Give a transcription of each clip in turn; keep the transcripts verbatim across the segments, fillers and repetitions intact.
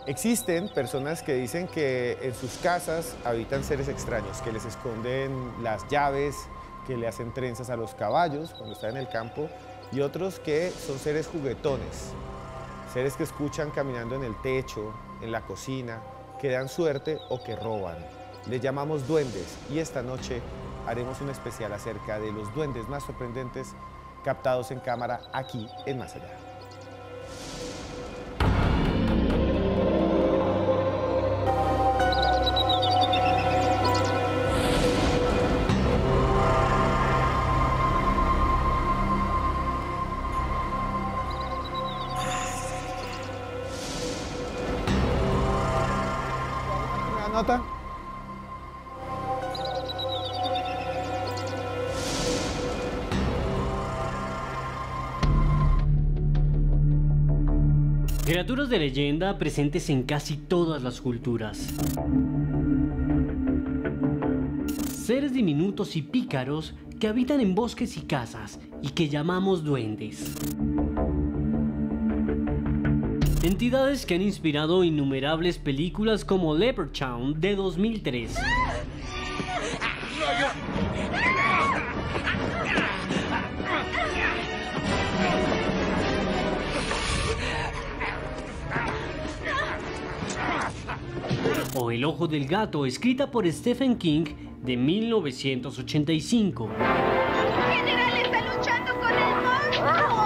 Existen personas que dicen que en sus casas habitan seres extraños, que les esconden las llaves, que le hacen trenzas a los caballos cuando están en el campo, y otros que son seres juguetones, seres que escuchan caminando en el techo, en la cocina, que dan suerte o que roban. Les llamamos duendes y esta noche haremos un especial acerca de los duendes más sorprendentes captados en cámara aquí en Más Allá. ¿Nota? Criaturas de leyenda presentes en casi todas las culturas. Seres diminutos y pícaros que habitan en bosques y casas y que llamamos duendes. Entidades que han inspirado innumerables películas como Leprechaun de dos mil tres. O El Ojo del Gato, escrita por Stephen King de mil novecientos ochenta y cinco. ¡El general está luchando con el monstruo!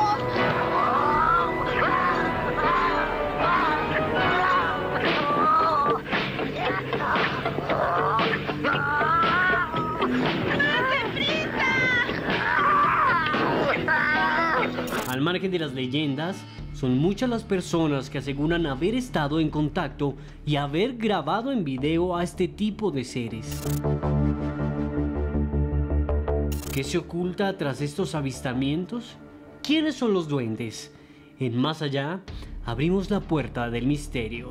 Al margen de las leyendas, son muchas las personas que aseguran haber estado en contacto y haber grabado en video a este tipo de seres. ¿Qué se oculta tras estos avistamientos? ¿Quiénes son los duendes? En Más Allá, abrimos la puerta del misterio.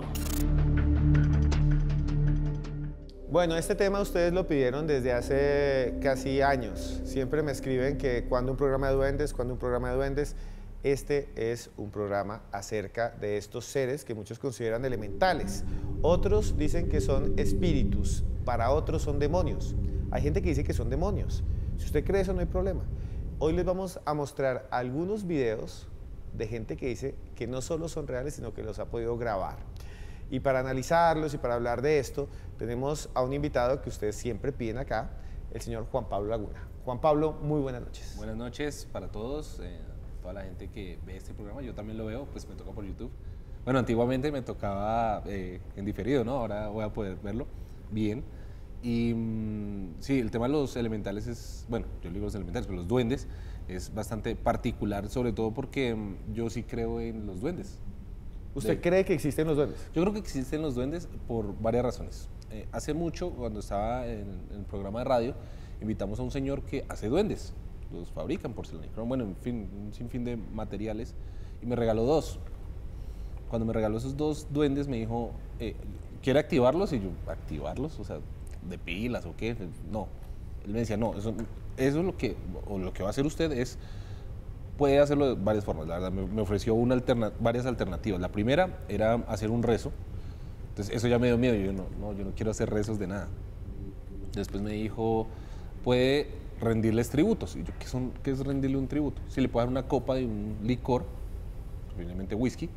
Bueno, este tema ustedes lo pidieron desde hace casi años. Siempre me escriben que cuando un programa de duendes, cuando un programa de duendes. Este es un programa acerca de estos seres que muchos consideran elementales. Otros dicen que son espíritus, para otros son demonios. Hay gente que dice que son demonios. Si usted cree eso, no hay problema. Hoy les vamos a mostrar algunos videos de gente que dice que no solo son reales, sino que los ha podido grabar. Y para analizarlos y para hablar de esto, tenemos a un invitado que ustedes siempre piden acá, el señor Juan Pablo Laguna. Juan Pablo, muy buenas noches. Buenas noches para todos. Eh... toda la gente que ve este programa, yo también lo veo, pues me toca por YouTube. Bueno, antiguamente me tocaba eh, en diferido, ¿no? Ahora voy a poder verlo bien. Y mmm, sí, el tema de los elementales es, bueno, yo digo los elementales, pero los duendes es bastante particular, sobre todo porque mmm, yo sí creo en los duendes. ¿Usted de, cree que existen los duendes? Yo creo que existen los duendes por varias razones. Eh, hace mucho, cuando estaba en, en el programa de radio, invitamos a un señor que hace duendes. Los fabrican, porcelana, bueno, en fin, un sinfín de materiales, y me regaló dos. Cuando me regaló esos dos duendes me dijo, eh, ¿quiere activarlos? Y yo, ¿activarlos? O sea, ¿de pilas o qué? No. Él me decía, no, eso, eso es lo que, o lo que va a hacer usted es, puede hacerlo de varias formas. La verdad, me, me ofreció una alterna, varias alternativas. La primera era hacer un rezo. Entonces, eso ya me dio miedo. Yo no, no, yo no quiero hacer rezos de nada. Después me dijo, puede rendirles tributos. Y yo, ¿qué, son, ¿qué es rendirle un tributo? Si le puede dar una copa de un licor, posiblemente whisky,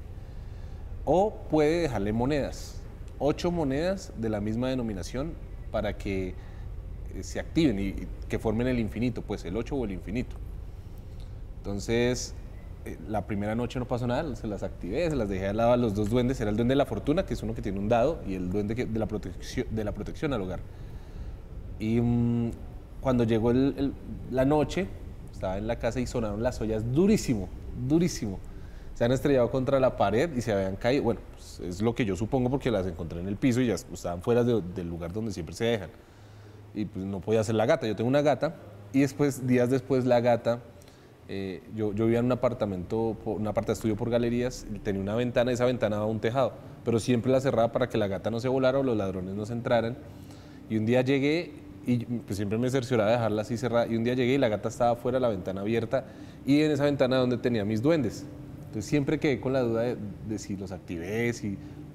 o puede dejarle monedas, ocho monedas de la misma denominación para que eh, se activen y, y que formen el infinito, pues el ocho o el infinito. Entonces, eh, la primera noche no pasó nada, se las activé, se las dejé al lado a los dos duendes. Era el duende de la fortuna, que es uno que tiene un dado, y el duende que, de, la protección, de la protección al hogar. Y mmm, cuando llegó el, el, la noche, estaba en la casa y sonaron las ollas durísimo, durísimo. Se han estrellado contra la pared y se habían caído. Bueno, pues es lo que yo supongo porque las encontré en el piso y ya estaban fuera de, del lugar donde siempre se dejan. Y pues no podía hacer la gata. Yo tengo una gata y después, días después, la gata, eh, yo, yo vivía en un apartamento, un aparta estudio por galerías, y tenía una ventana y esa ventana daba un tejado, pero siempre la cerraba para que la gata no se volara o los ladrones no se entraran. Y un día llegué y pues siempre me cercioraba de dejarla así cerrada, y un día llegué y la gata estaba fuera, la ventana abierta, y en esa ventana donde tenía mis duendes. Entonces siempre quedé con la duda de, de si los activé, si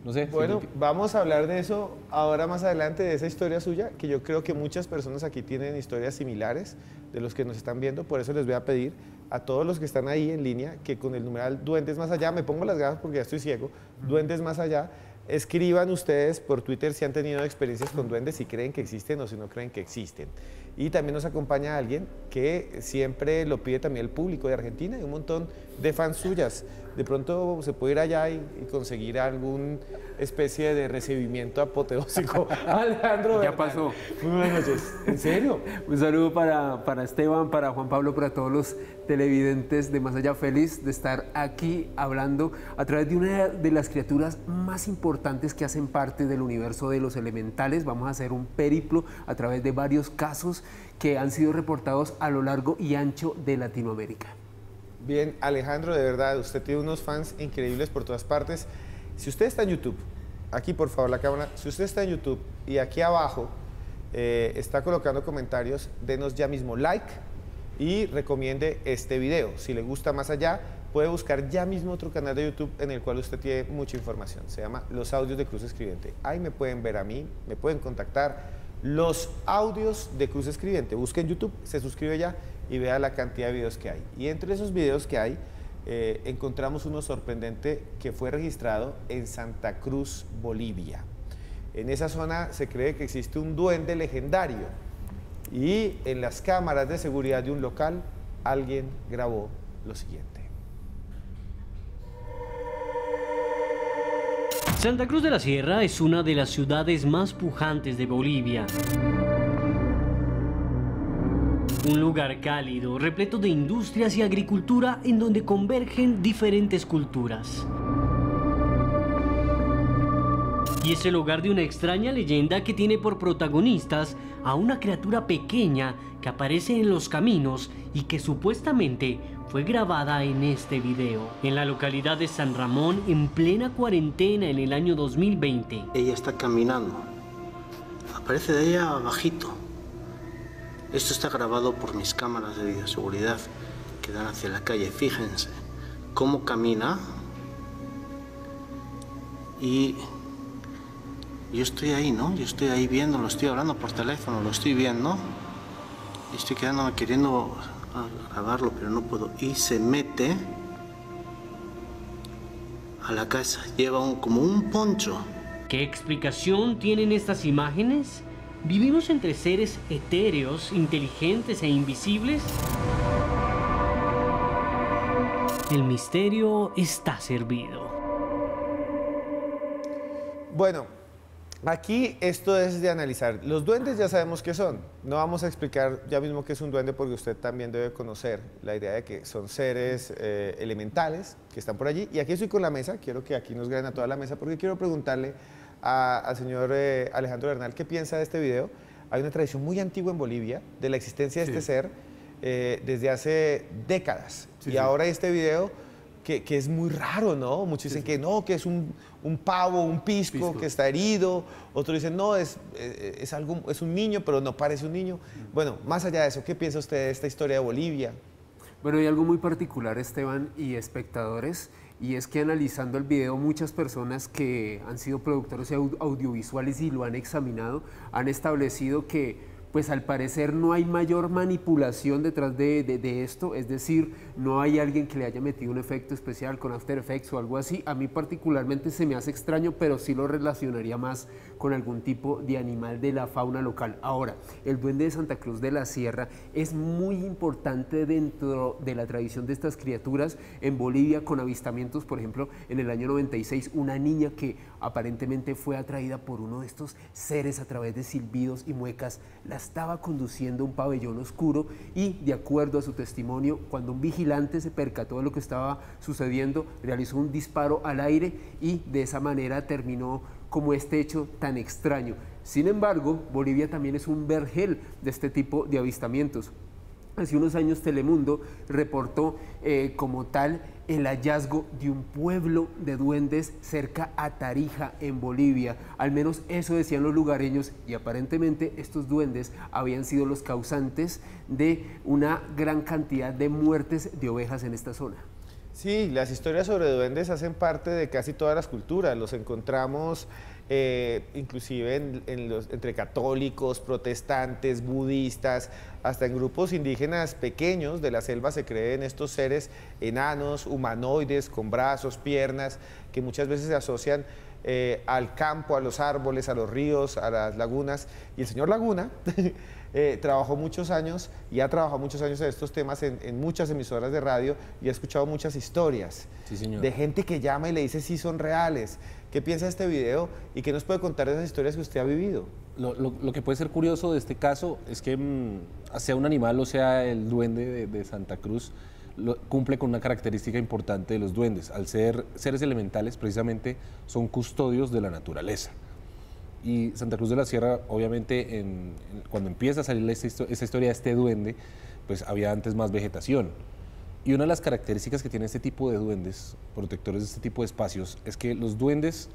No sé. Bueno, que... vamos a hablar de eso ahora más adelante, de esa historia suya, que yo creo que muchas personas aquí tienen historias similares de los que nos están viendo, por eso les voy a pedir a todos los que están ahí en línea que con el numeral Duendes Más Allá, me pongo las gafas porque ya estoy ciego, Duendes Más Allá, escriban ustedes por Twitter si han tenido experiencias con duendes, si creen que existen o si no creen que existen. Y también nos acompaña alguien que siempre lo pide también el público de Argentina y un montón de fans suyas. De pronto se puede ir allá y, y conseguir alguna especie de recibimiento apoteósico. Alejandro Ya Bernal. pasó. Muy buenas noches. ¿En serio? Un saludo para, para Esteban, para Juan Pablo, para todos los televidentes de Más Allá. Feliz de estar aquí hablando a través de una de las criaturas más importantes que hacen parte del universo de los elementales. Vamos a hacer un periplo a través de varios casos que han sido reportados a lo largo y ancho de Latinoamérica. Bien, Alejandro, de verdad, usted tiene unos fans increíbles por todas partes. Si usted está en YouTube, aquí por favor la cámara, si usted está en YouTube y aquí abajo eh, está colocando comentarios, denos ya mismo like y recomiende este video. Si le gusta Más Allá, puede buscar ya mismo otro canal de YouTube en el cual usted tiene mucha información. Se llama Los Audios de Cruz Escribiente. Ahí me pueden ver a mí, me pueden contactar. Los Audios de Cruz Escribiente. Busque en YouTube, se suscribe ya y vea la cantidad de videos que hay. Y entre esos videos que hay, eh, encontramos uno sorprendente que fue registrado en Santa Cruz, Bolivia. En esa zona se cree que existe un duende legendario y en las cámaras de seguridad de un local alguien grabó lo siguiente. Santa Cruz de la Sierra es una de las ciudades más pujantes de Bolivia. Un lugar cálido, repleto de industrias y agricultura en donde convergen diferentes culturas. Y es el hogar de una extraña leyenda que tiene por protagonistas a una criatura pequeña que aparece en los caminos y que supuestamente fue grabada en este video, en la localidad de San Ramón, en plena cuarentena en el año dos mil veinte. Ella está caminando. Aparece de ella bajito. Esto está grabado por mis cámaras de videoseguridad que dan hacia la calle. Fíjense cómo camina. Y yo estoy ahí, ¿no? Yo estoy ahí viendo, lo estoy hablando por teléfono, lo estoy viendo. Y estoy quedándome queriendo grabarlo, pero no puedo. Y se mete a la casa. Lleva un, como un poncho. ¿Qué explicación tienen estas imágenes? ¿Vivimos entre seres etéreos, inteligentes e invisibles? El misterio está servido. Bueno, aquí esto es de analizar. Los duendes ya sabemos qué son. No vamos a explicar ya mismo qué es un duende porque usted también debe conocer la idea de que son seres eh, elementales que están por allí. Y aquí estoy con la mesa. Quiero que aquí nos graben a toda la mesa porque quiero preguntarle a, al señor eh, Alejandro Bernal qué piensa de este video. Hay una tradición muy antigua en Bolivia de la existencia de sí. este ser eh, desde hace décadas. Sí, y sí. ahora este video que, que es muy raro, ¿no? Muchos dicen sí, sí. que no, que es un, un pavo, un pisco, pisco, que está herido. Otros dicen, no, es, es, algo, es un niño, pero no parece un niño. Bueno, más allá de eso, ¿qué piensa usted de esta historia de Bolivia? Bueno, hay algo muy particular, Esteban y espectadores, y es que analizando el video, muchas personas que han sido productores audiovisuales y lo han examinado, han establecido que pues al parecer no hay mayor manipulación detrás de, de, de esto, es decir, no hay alguien que le haya metido un efecto especial con After Effects o algo así. A mí particularmente se me hace extraño, pero sí lo relacionaría más con algún tipo de animal de la fauna local. Ahora, el duende de Santa Cruz de la Sierra es muy importante dentro de la tradición de estas criaturas en Bolivia, con avistamientos, por ejemplo, en el año noventa y seis, una niña que aparentemente fue atraída por uno de estos seres a través de silbidos y muecas, la estaba conduciendo a un pabellón oscuro y, de acuerdo a su testimonio, cuando un vigilante se percató de lo que estaba sucediendo, realizó un disparo al aire y de esa manera terminó como este hecho tan extraño. Sin embargo, Bolivia también es un vergel de este tipo de avistamientos. Hace unos años Telemundo reportó eh, como tal el hallazgo de un pueblo de duendes cerca a Tarija, en Bolivia. Al menos eso decían los lugareños, y aparentemente estos duendes habían sido los causantes de una gran cantidad de muertes de ovejas en esta zona. Sí, las historias sobre duendes hacen parte de casi todas las culturas. Los encontramos eh, inclusive en, en los, entre católicos, protestantes, budistas, hasta en grupos indígenas pequeños de la selva se creen estos seres enanos, humanoides, con brazos, piernas, que muchas veces se asocian eh, al campo, a los árboles, a los ríos, a las lagunas. Y el señor Laguna eh, trabajó muchos años y ha trabajado muchos años en estos temas en, en muchas emisoras de radio y ha escuchado muchas historias Sí, señor. de gente que llama y le dice si son reales. ¿Qué piensa de este video y qué nos puede contar de esas historias que usted ha vivido? Lo, lo- lo que puede ser curioso de este caso es que mm, sea un animal o sea el duende de, de Santa Cruz, lo- cumple con una característica importante de los duendes. Al ser seres elementales, precisamente son custodios de la naturaleza. Y Santa Cruz de la Sierra, obviamente, en- en- cuando empieza a salir esta, histo- esta historia de este duende, pues había antes más vegetación. Y una de las características que tiene este tipo de duendes, protectores de este tipo de espacios, es que los duendes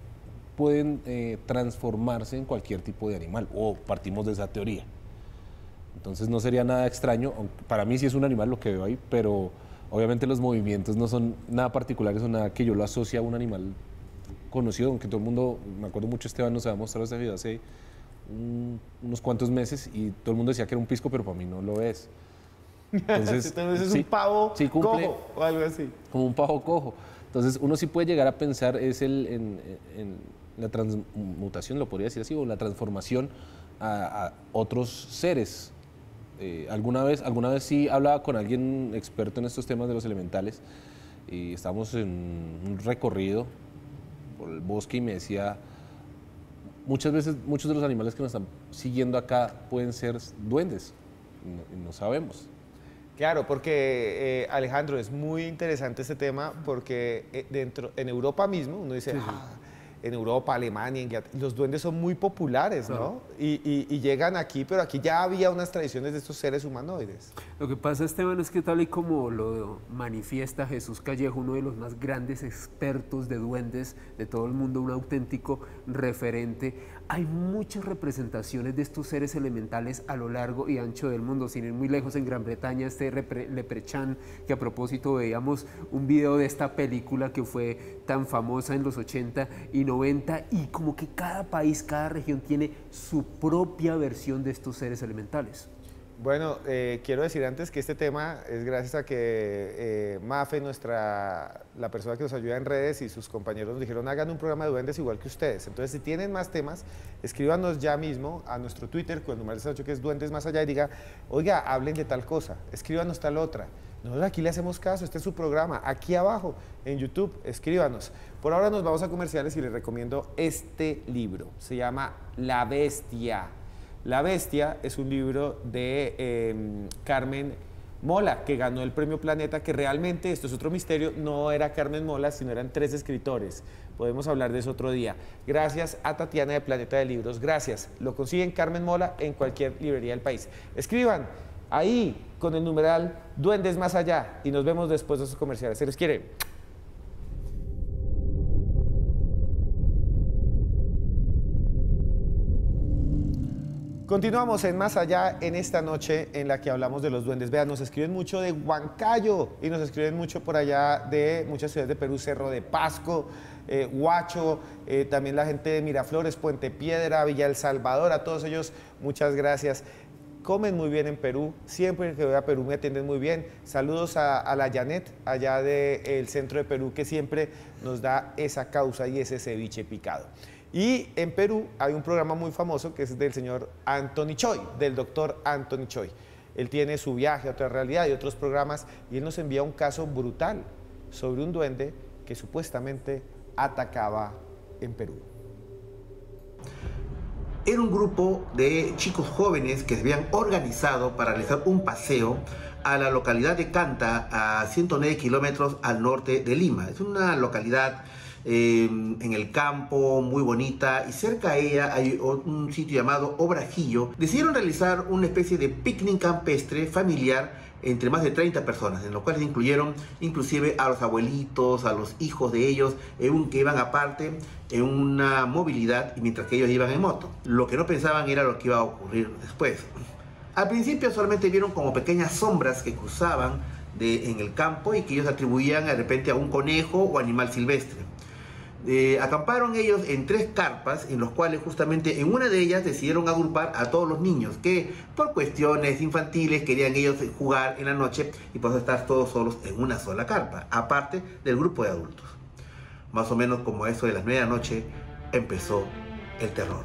pueden eh, transformarse en cualquier tipo de animal, o partimos de esa teoría. Entonces no sería nada extraño, aunque para mí sí es un animal lo que veo ahí, pero obviamente los movimientos no son nada particulares o nada que yo lo asocie a un animal conocido, aunque todo el mundo, me acuerdo mucho, Esteban nos había mostrado este video hace un- unos cuantos meses y todo el mundo decía que era un pisco, pero para mí no lo es. Entonces, Entonces es sí, un pavo sí cumple cojo o algo así. como un pavo cojo. Entonces uno sí puede llegar a pensar es el, en, en la transmutación, lo podría decir así, o la transformación a, a otros seres. Eh, alguna vez, alguna vez sí hablaba con alguien experto en estos temas de los elementales y estábamos en un recorrido por el bosque y me decía, muchas veces muchos de los animales que nos están siguiendo acá pueden ser duendes y no, y no sabemos. Claro, porque eh, Alejandro, es muy interesante este tema porque eh, dentro, en Europa mismo, uno dice, "Ah, en Europa, Alemania, Inglaterra, los duendes son muy populares, ¿no? Claro. Y, y- y llegan aquí, pero aquí ya había unas tradiciones de estos seres humanoides. Lo que pasa, Esteban, es que tal y como lo manifiesta Jesús Callejo, uno de los más grandes expertos de duendes de todo el mundo, un auténtico referente, hay muchas representaciones de estos seres elementales a lo largo y ancho del mundo. Sin ir muy lejos, en Gran Bretaña, este repre- Leprechaun, que a propósito veíamos un video de esta película que fue tan famosa en los ochenta y noventa, y como que cada país, cada región tiene su propia versión de estos seres elementales. Bueno, eh, quiero decir antes que este tema es gracias a que eh, Mafe, nuestra, la persona que nos ayuda en redes, y sus compañeros nos dijeron hagan un programa de duendes igual que ustedes. Entonces, si tienen más temas, escríbanos ya mismo a nuestro Twitter con el número de ocho que es Duendes Más Allá y diga, oiga, hablen de tal cosa, escríbanos tal otra. Nosotros aquí le hacemos caso, este es su programa, aquí abajo en YouTube, escríbanos. Por ahora nos vamos a comerciales y les recomiendo este libro, se llama La Bestia. La Bestia es un libro de eh, Carmen Mola, que ganó el premio Planeta, que realmente, esto es otro misterio, no era Carmen Mola, sino eran tres escritores. Podemos hablar de eso otro día. Gracias a Tatiana de Planeta de Libros, gracias. Lo consiguen Carmen Mola en cualquier librería del país. Escriban ahí con el numeral Duendes Más Allá y nos vemos después de esos comerciales. Se les quiere. Continuamos en Más Allá en esta noche en la que hablamos de los duendes. Vean, nos escriben mucho de Huancayo y nos escriben mucho por allá de muchas ciudades de Perú, Cerro de Pasco, eh, Huacho, eh, también la gente de Miraflores, Puente Piedra, Villa El Salvador, a todos ellos muchas gracias. Comen muy bien en Perú, siempre que voy a Perú me atienden muy bien. Saludos a, a la Janet, allá del centro de Perú, que siempre nos da esa causa y ese ceviche picado. Y en Perú hay un programa muy famoso que es del señor Anthony Choi, del doctor Anthony Choi. Él tiene su viaje a otra realidad y otros programas y él nos envía un caso brutal sobre un duende que supuestamente atacaba en Perú. Era un grupo de chicos jóvenes que se habían organizado para realizar un paseo a la localidad de Canta, a ciento nueve kilómetros al norte de Lima. Es una localidad eh, en el campo, muy bonita, y cerca de ella hay un sitio llamado Obrajillo. Decidieron realizar una especie de picnic campestre familiar entre más de treinta personas, en los cuales incluyeron inclusive a los abuelitos, a los hijos de ellos, en un, que iban aparte en una movilidad, mientras que ellos iban en moto. Lo que no pensaban era lo que iba a ocurrir después. Al principio solamente vieron como pequeñas sombras que cruzaban de, en el campo y que ellos atribuían de repente a un conejo o animal silvestre. Eh, acamparon ellos en tres carpas, en los cuales justamente en una de ellas decidieron agrupar a todos los niños que por cuestiones infantiles querían ellos jugar en la noche y por eso estar todos solos en una sola carpa, aparte del grupo de adultos. Más o menos como eso de las nueve de la noche empezó el terror.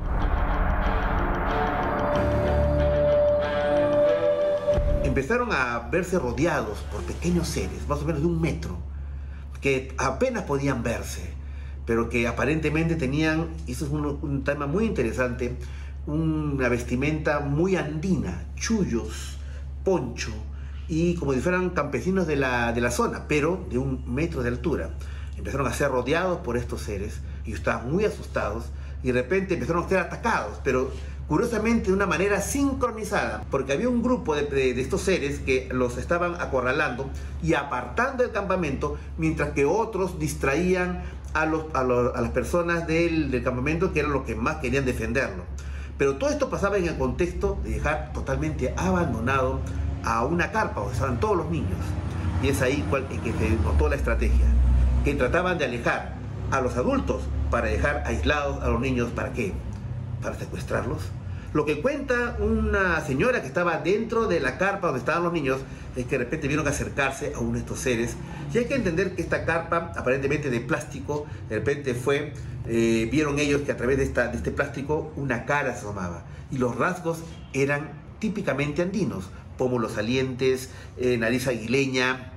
Empezaron a verse rodeados por pequeños seres, más o menos de un metro, que apenas podían verse, pero que aparentemente tenían, y eso es un, un tema muy interesante, una vestimenta muy andina, chullos, poncho, y como si fueran campesinos de la, de la zona, pero de un metro de altura. Empezaron a ser rodeados por estos seres, y estaban muy asustados, y de repente empezaron a ser atacados, pero curiosamente de una manera sincronizada, porque había un grupo de, de, de estos seres que los estaban acorralando y apartando del campamento, mientras que otros distraían a, los, a, los, a las personas del, del campamento, que eran los que más querían defenderlo. Pero todo esto pasaba en el contexto de dejar totalmente abandonado a una carpa donde estaban todos los niños. Y es ahí cual, en que se notó la estrategia, que trataban de alejar a los adultos para dejar aislados a los niños. ¿Para qué? Para secuestrarlos. Lo que cuenta una señora que estaba dentro de la carpa donde estaban los niños es que de repente vieron acercarse a uno de estos seres. Y hay que entender que esta carpa, aparentemente de plástico, de repente fue, eh, vieron ellos que a través de, esta, de este plástico una cara se asomaba. Y los rasgos eran típicamente andinos, pómulos salientes, eh, nariz aguileña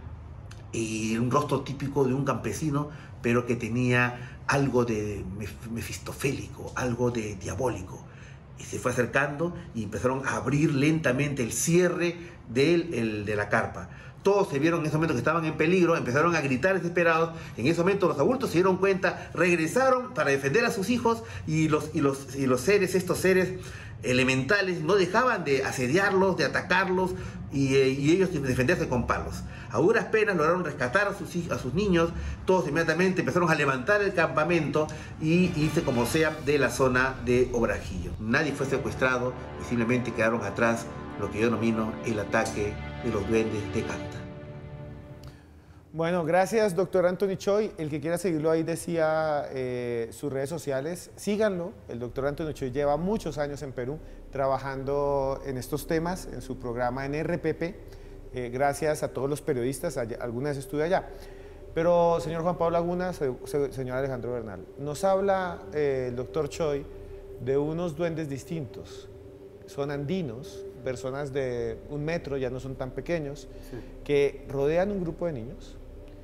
y un rostro típico de un campesino, pero que tenía algo de mefistofélico, algo de diabólico. Y se fue acercando y empezaron a abrir lentamente el cierre del, el, de la carpa. Todos se vieron en ese momento que estaban en peligro, empezaron a gritar desesperados. En ese momento los adultos se dieron cuenta, regresaron para defender a sus hijos y los, y los, y los seres, estos seres elementales, no dejaban de asediarlos, de atacarlos y, eh, y ellos defenderse con palos. A duras penas lograron rescatar a sus, a sus niños. Todos inmediatamente empezaron a levantar el campamento y irse como sea de la zona de Obrajillo. Nadie fue secuestrado y simplemente quedaron atrás lo que yo denomino el ataque de los duendes de Canta. Bueno, gracias, doctor Anthony Choi. El que quiera seguirlo ahí decía eh, sus redes sociales, síganlo. El doctor Anthony Choi lleva muchos años en Perú trabajando en estos temas, en su programa en R P P. Eh, gracias a todos los periodistas, allá, alguna vez estuve allá. Pero, señor Juan Pablo Laguna, se, se, señor Alejandro Bernal, nos habla eh, el doctor Choi de unos duendes distintos. Son andinos, personas de un metro, ya no son tan pequeños, sí, que rodean un grupo de niños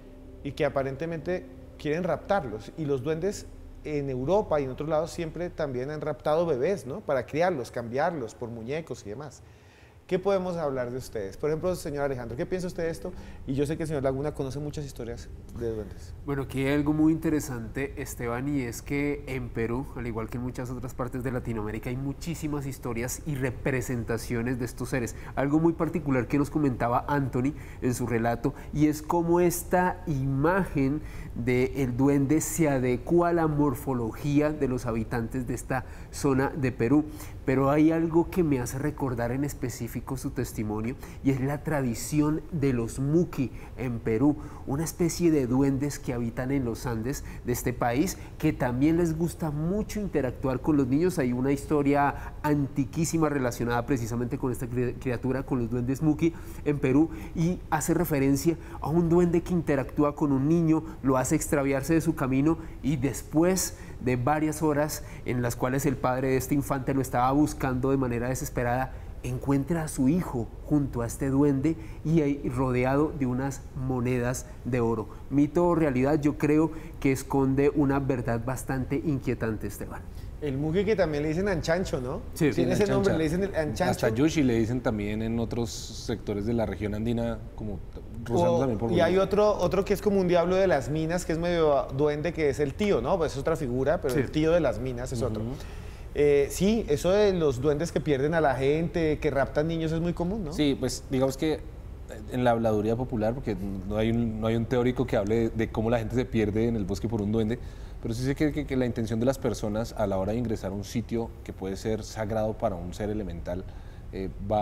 y que aparentemente quieren raptarlos. Y los duendes en Europa y en otros lados siempre también han raptado bebés, ¿no? Para criarlos, cambiarlos por muñecos y demás. ¿Qué podemos hablar de ustedes? Por ejemplo, señor Alejandro, ¿qué piensa usted de esto? Y yo sé que el señor Laguna conoce muchas historias de duendes. Bueno, aquí hay algo muy interesante, Esteban, y es que en Perú, al igual que en muchas otras partes de Latinoamérica, hay muchísimas historias y representaciones de estos seres. Algo muy particular que nos comentaba Anthony en su relato, y es cómo esta imagen del duende se adecua a la morfología de los habitantes de esta zona de Perú. Pero hay algo que me hace recordar en específico su testimonio, y es la tradición de los muqui en Perú, una especie de duendes que habitan en los Andes de este país, que también les gusta mucho interactuar con los niños. Hay una historia antiquísima relacionada precisamente con esta criatura, con los duendes muqui en Perú, y hace referencia a un duende que interactúa con un niño, lo hace extraviarse de su camino, y después de varias horas en las cuales el padre de este infante lo estaba buscando de manera desesperada, encuentra a su hijo junto a este duende y rodeado de unas monedas de oro. Mito o realidad, yo creo que esconde una verdad bastante inquietante, Esteban. El muqui, que también le dicen anchancho, ¿no? Sí, tiene ese nombre, le dicen el anchancho. Hasta yushi le dicen también en otros sectores de la región andina, como rozando o, también por... Y hay otro, otro que es como un diablo de las minas, que es medio duende, que es el tío, ¿no? Pues es otra figura, pero sí, el tío de las minas es uh-huh. otro. Eh, sí, eso de los duendes que pierden a la gente, que raptan niños, es muy común, ¿no? Sí, pues digamos que en la habladuría popular, porque no hay un, no hay un teórico que hable de, de cómo la gente se pierde en el bosque por un duende, pero sí sé que, que, que la intención de las personas a la hora de ingresar a un sitio que puede ser sagrado para un ser elemental eh, va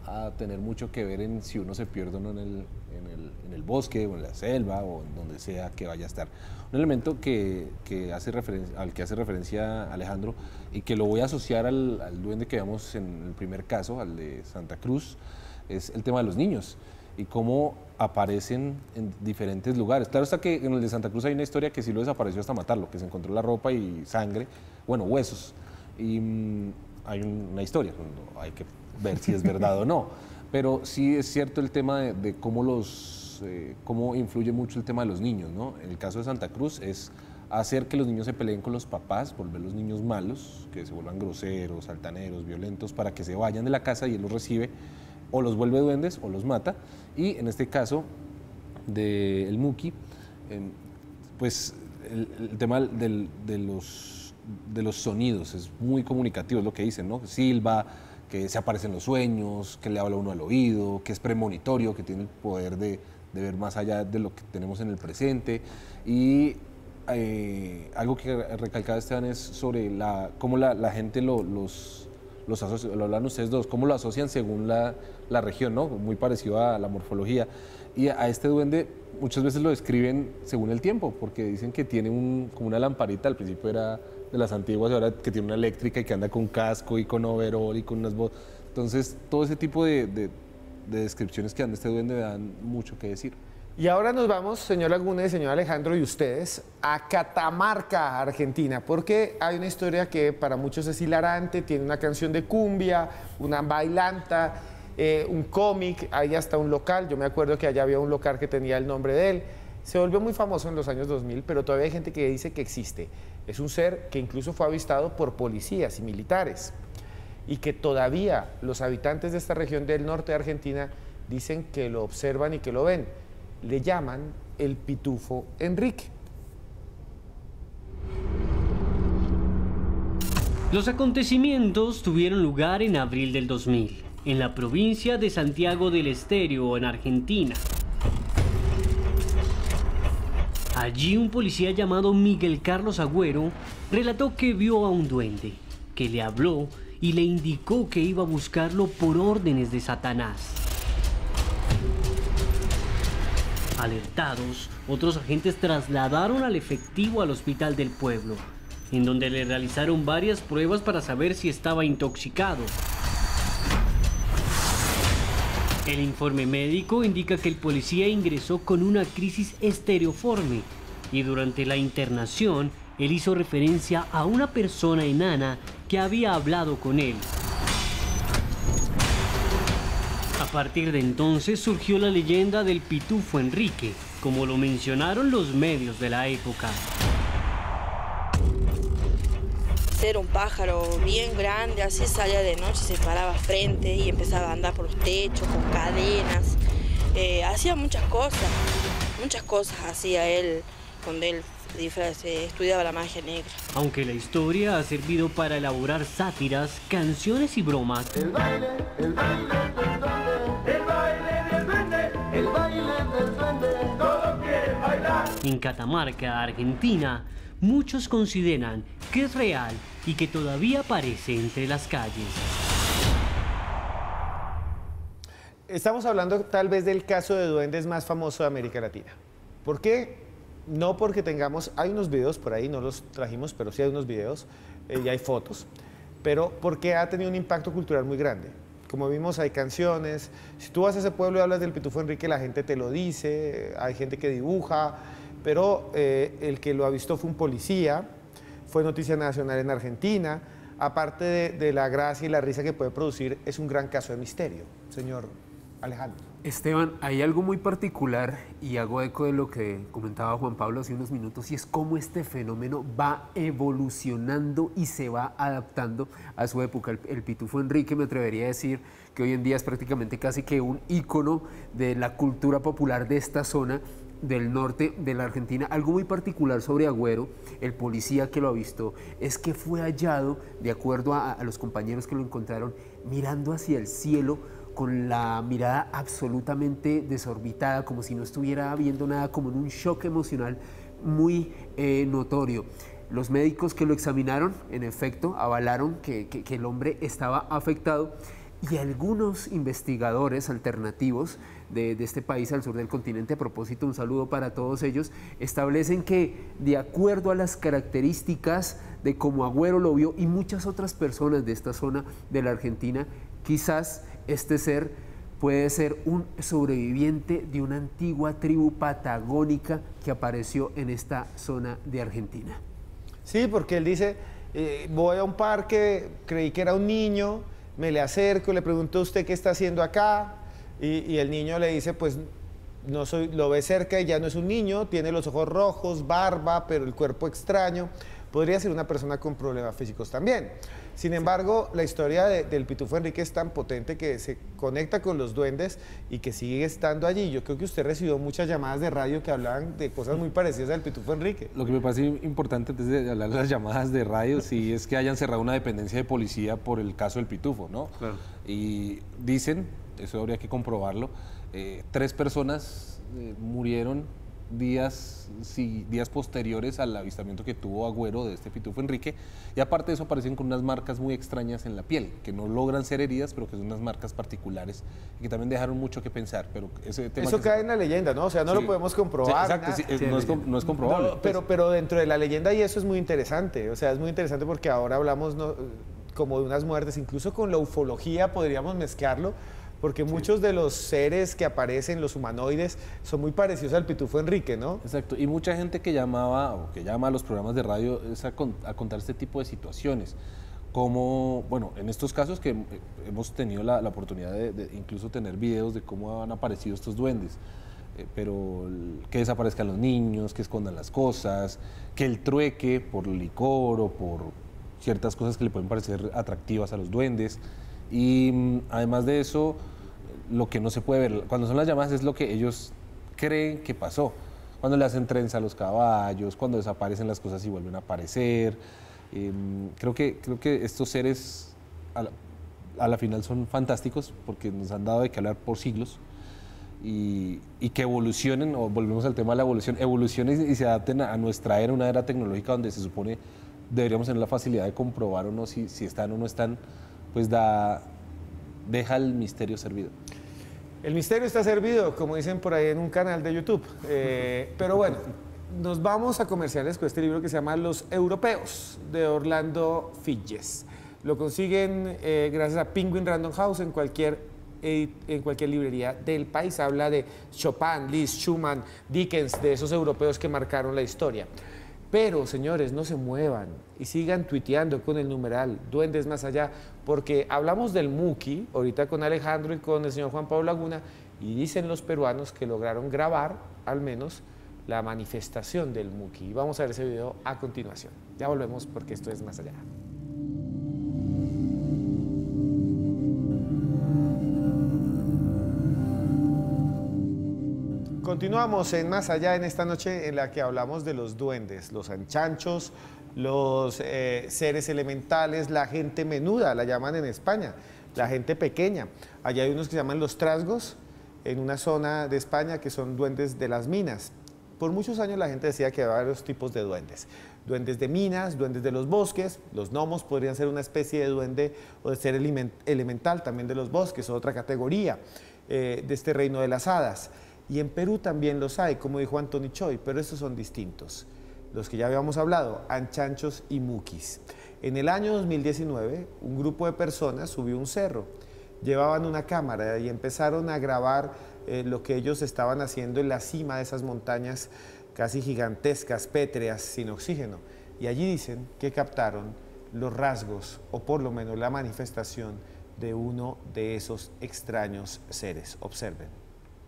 a tener mucho que ver en si uno se pierde o no en el, en el, en el bosque o en la selva o en donde sea que vaya a estar. Un elemento que, que hace referencia, al que hace referencia Alejandro y que lo voy a asociar al, al duende que vemos en el primer caso, al de Santa Cruz, es el tema de los niños y cómo aparecen en diferentes lugares. Claro está que en el de Santa Cruz hay una historia que sí lo desapareció hasta matarlo, que se encontró la ropa y sangre, bueno, huesos. Y mmm, hay una historia, hay que ver si es verdad o no. Pero sí es cierto el tema de, de cómo, los, eh, cómo influye mucho el tema de los niños, ¿no? En el caso de Santa Cruz es hacer que los niños se peleen con los papás, volver los niños malos, que se vuelvan groseros, altaneros, violentos, para que se vayan de la casa y él los recibe, o los vuelve duendes o los mata. Y en este caso del Muki, eh, pues el, el tema del, de, los, de los sonidos es muy comunicativo, es lo que dicen, ¿no? Silba, que se aparece en los sueños, que le habla uno al oído, que es premonitorio, que tiene el poder de, de ver más allá de lo que tenemos en el presente. Y eh, algo que recalcaba Esteban es sobre la, cómo la, la gente lo, los, los asocia, lo hablan ustedes dos, cómo lo asocian según la, la región, ¿no? Muy parecido a la morfología. Y a este duende muchas veces lo describen según el tiempo, porque dicen que tiene un, como una lamparita, al principio era de las antiguas, ahora que tiene una eléctrica y que anda con casco y con overol y con unas botas. Entonces, todo ese tipo de, de, de descripciones que dan de este duende dan mucho que decir. Y ahora nos vamos, señor Laguna y señor Alejandro, y ustedes, a Catamarca, Argentina, porque hay una historia que para muchos es hilarante, tiene una canción de cumbia, una bailanta, eh, un cómic, hay hasta un local, yo me acuerdo que allá había un local que tenía el nombre de él. Se volvió muy famoso en los años dos mil, pero todavía hay gente que dice que existe. Es un ser que incluso fue avistado por policías y militares y que todavía los habitantes de esta región del norte de Argentina dicen que lo observan y que lo ven. Le llaman el Pitufo Enrique. Los acontecimientos tuvieron lugar en abril del dos mil, en la provincia de Santiago del Estero, en Argentina. Allí un policía llamado Miguel Carlos Agüero relató que vio a un duende, que le habló y le indicó que iba a buscarlo por órdenes de Satanás. Alertados, otros agentes trasladaron al efectivo al hospital del pueblo, en donde le realizaron varias pruebas para saber si estaba intoxicado. El informe médico indica que el policía ingresó con una crisis estereoforme y durante la internación él hizo referencia a una persona enana que había hablado con él. A partir de entonces surgió la leyenda del Pitufo Enrique, como lo mencionaron los medios de la época. Era un pájaro bien grande, así salía de noche, se paraba frente y empezaba a andar por los techos con cadenas. Eh, hacía muchas cosas, muchas cosas hacía él cuando él se estudiaba la magia negra. Aunque la historia ha servido para elaborar sátiras, canciones y bromas, El baile, el baile del duende, el baile del duende, el baile del duende, todos quieren bailar. En Catamarca, Argentina, muchos consideran que es real y que todavía aparece entre las calles. Estamos hablando tal vez del caso de duendes más famoso de América Latina. ¿Por qué? No porque tengamos, hay unos videos por ahí, no los trajimos, pero sí hay unos videos eh, y hay fotos, pero porque ha tenido un impacto cultural muy grande. Como vimos, hay canciones. Si tú vas a ese pueblo y hablas del Pitufo Enrique, la gente te lo dice, hay gente que dibuja, pero eh, el que lo avistó fue un policía, fue noticia nacional en Argentina. Aparte de, de la gracia y la risa que puede producir, es un gran caso de misterio, señor Alejandro. Esteban, hay algo muy particular y hago eco de lo que comentaba Juan Pablo hace unos minutos, y es cómo este fenómeno va evolucionando y se va adaptando a su época. El, el Pitufo Enrique, me atrevería a decir que hoy en día es prácticamente casi que un ícono de la cultura popular de esta zona del norte de la Argentina. Algo muy particular sobre Agüero, el policía que lo avistó, es que fue hallado, de acuerdo a, a los compañeros que lo encontraron, mirando hacia el cielo con la mirada absolutamente desorbitada, como si no estuviera viendo nada, como en un shock emocional muy eh, notorio. Los médicos que lo examinaron, en efecto, avalaron que, que, que el hombre estaba afectado, Y algunos investigadores alternativos de, de este país al sur del continente, a propósito, un saludo para todos ellos, establecen que de acuerdo a las características de cómo Agüero lo vio y muchas otras personas de esta zona de la Argentina, quizás este ser puede ser un sobreviviente de una antigua tribu patagónica que apareció en esta zona de Argentina. Sí, porque él dice, eh, voy a un parque, creí que era un niño, me le acerco, le pregunto a usted qué está haciendo acá, y, y el niño le dice, pues no soy, lo ve cerca y ya no es un niño, tiene los ojos rojos, barba, pero el cuerpo extraño. Podría ser una persona con problemas físicos también. Sin embargo, la historia de, del Pitufo Enrique es tan potente que se conecta con los duendes y que sigue estando allí. Yo creo que usted recibió muchas llamadas de radio que hablaban de cosas muy parecidas al Pitufo Enrique. Lo que me parece importante antes de hablar de las llamadas de radio, sí, es que hayan cerrado una dependencia de policía por el caso del Pitufo, ¿no? Claro. Y dicen, eso habría que comprobarlo, eh, tres personas eh, murieron días, sí, días posteriores al avistamiento que tuvo Agüero de este Pitufo Enrique, y aparte de eso aparecen con unas marcas muy extrañas en la piel, que no logran ser heridas, pero que son unas marcas particulares y que también dejaron mucho que pensar. Pero ese tema eso cae se... en la leyenda, ¿no? O sea, no sí. lo podemos comprobar. Sí, exacto, sí, es, no, es, no es comprobable. No, pero, pero dentro de la leyenda, y eso es muy interesante, o sea, es muy interesante porque ahora hablamos no, como de unas muertes, incluso con la ufología podríamos mezclarlo, porque sí. muchos de los seres que aparecen, los humanoides, son muy parecidos al Pitufo Enrique, ¿no? Exacto, y mucha gente que llamaba o que llama a los programas de radio es a, con, a contar este tipo de situaciones, como, bueno, en estos casos que hemos tenido la, la oportunidad de, de incluso tener videos de cómo han aparecido estos duendes, eh, pero que desaparezcan los niños, que escondan las cosas, que el trueque por licor o por ciertas cosas que le pueden parecer atractivas a los duendes, y además de eso, lo que no se puede ver, cuando son las llamadas es lo que ellos creen que pasó, cuando le hacen trenza a los caballos, cuando desaparecen las cosas y vuelven a aparecer. Eh, creo, que, creo que estos seres a la, a la final son fantásticos porque nos han dado de qué hablar por siglos, y, y que evolucionen, o volvemos al tema de la evolución, evolucionen y se adapten a, a nuestra era, una era tecnológica donde se supone deberíamos tener la facilidad de comprobar o no si, si están o no están, pues da, deja el misterio servido. El misterio está servido, como dicen por ahí en un canal de YouTube. Eh, pero bueno, nos vamos a comerciales con este libro que se llama Los Europeos, de Orlando Figes. Lo consiguen eh, gracias a Penguin Random House en cualquier, eh, en cualquier librería del país. Habla de Chopin, Liszt, Schumann, Dickens, de esos europeos que marcaron la historia. Pero, señores, no se muevan y sigan tuiteando con el numeral Duendes Más Allá, porque hablamos del Muki, ahorita con Alejandro y con el señor Juan Pablo Laguna, y dicen los peruanos que lograron grabar, al menos, la manifestación del Muki. Y vamos a ver ese video a continuación. Ya volvemos porque esto es Más Allá. Continuamos en Más Allá en esta noche en la que hablamos de los duendes, los anchanchos, los eh, seres elementales, la gente menuda, la llaman en España, la gente pequeña. Allá hay unos que se llaman los trasgos, en una zona de España que son duendes de las minas. Por muchos años la gente decía que había varios tipos de duendes. Duendes de minas, duendes de los bosques, los gnomos podrían ser una especie de duende o de ser elemental también de los bosques, otra categoría eh, de este reino de las hadas. Y en Perú también los hay, como dijo Anthony Choi, pero estos son distintos. Los que ya habíamos hablado, anchanchos y mukis. En el año dos mil diecinueve, un grupo de personas subió un cerro, llevaban una cámara y empezaron a grabar eh, lo que ellos estaban haciendo en la cima de esas montañas casi gigantescas, pétreas, sin oxígeno. Y allí dicen que captaron los rasgos, o por lo menos la manifestación de uno de esos extraños seres. Observen.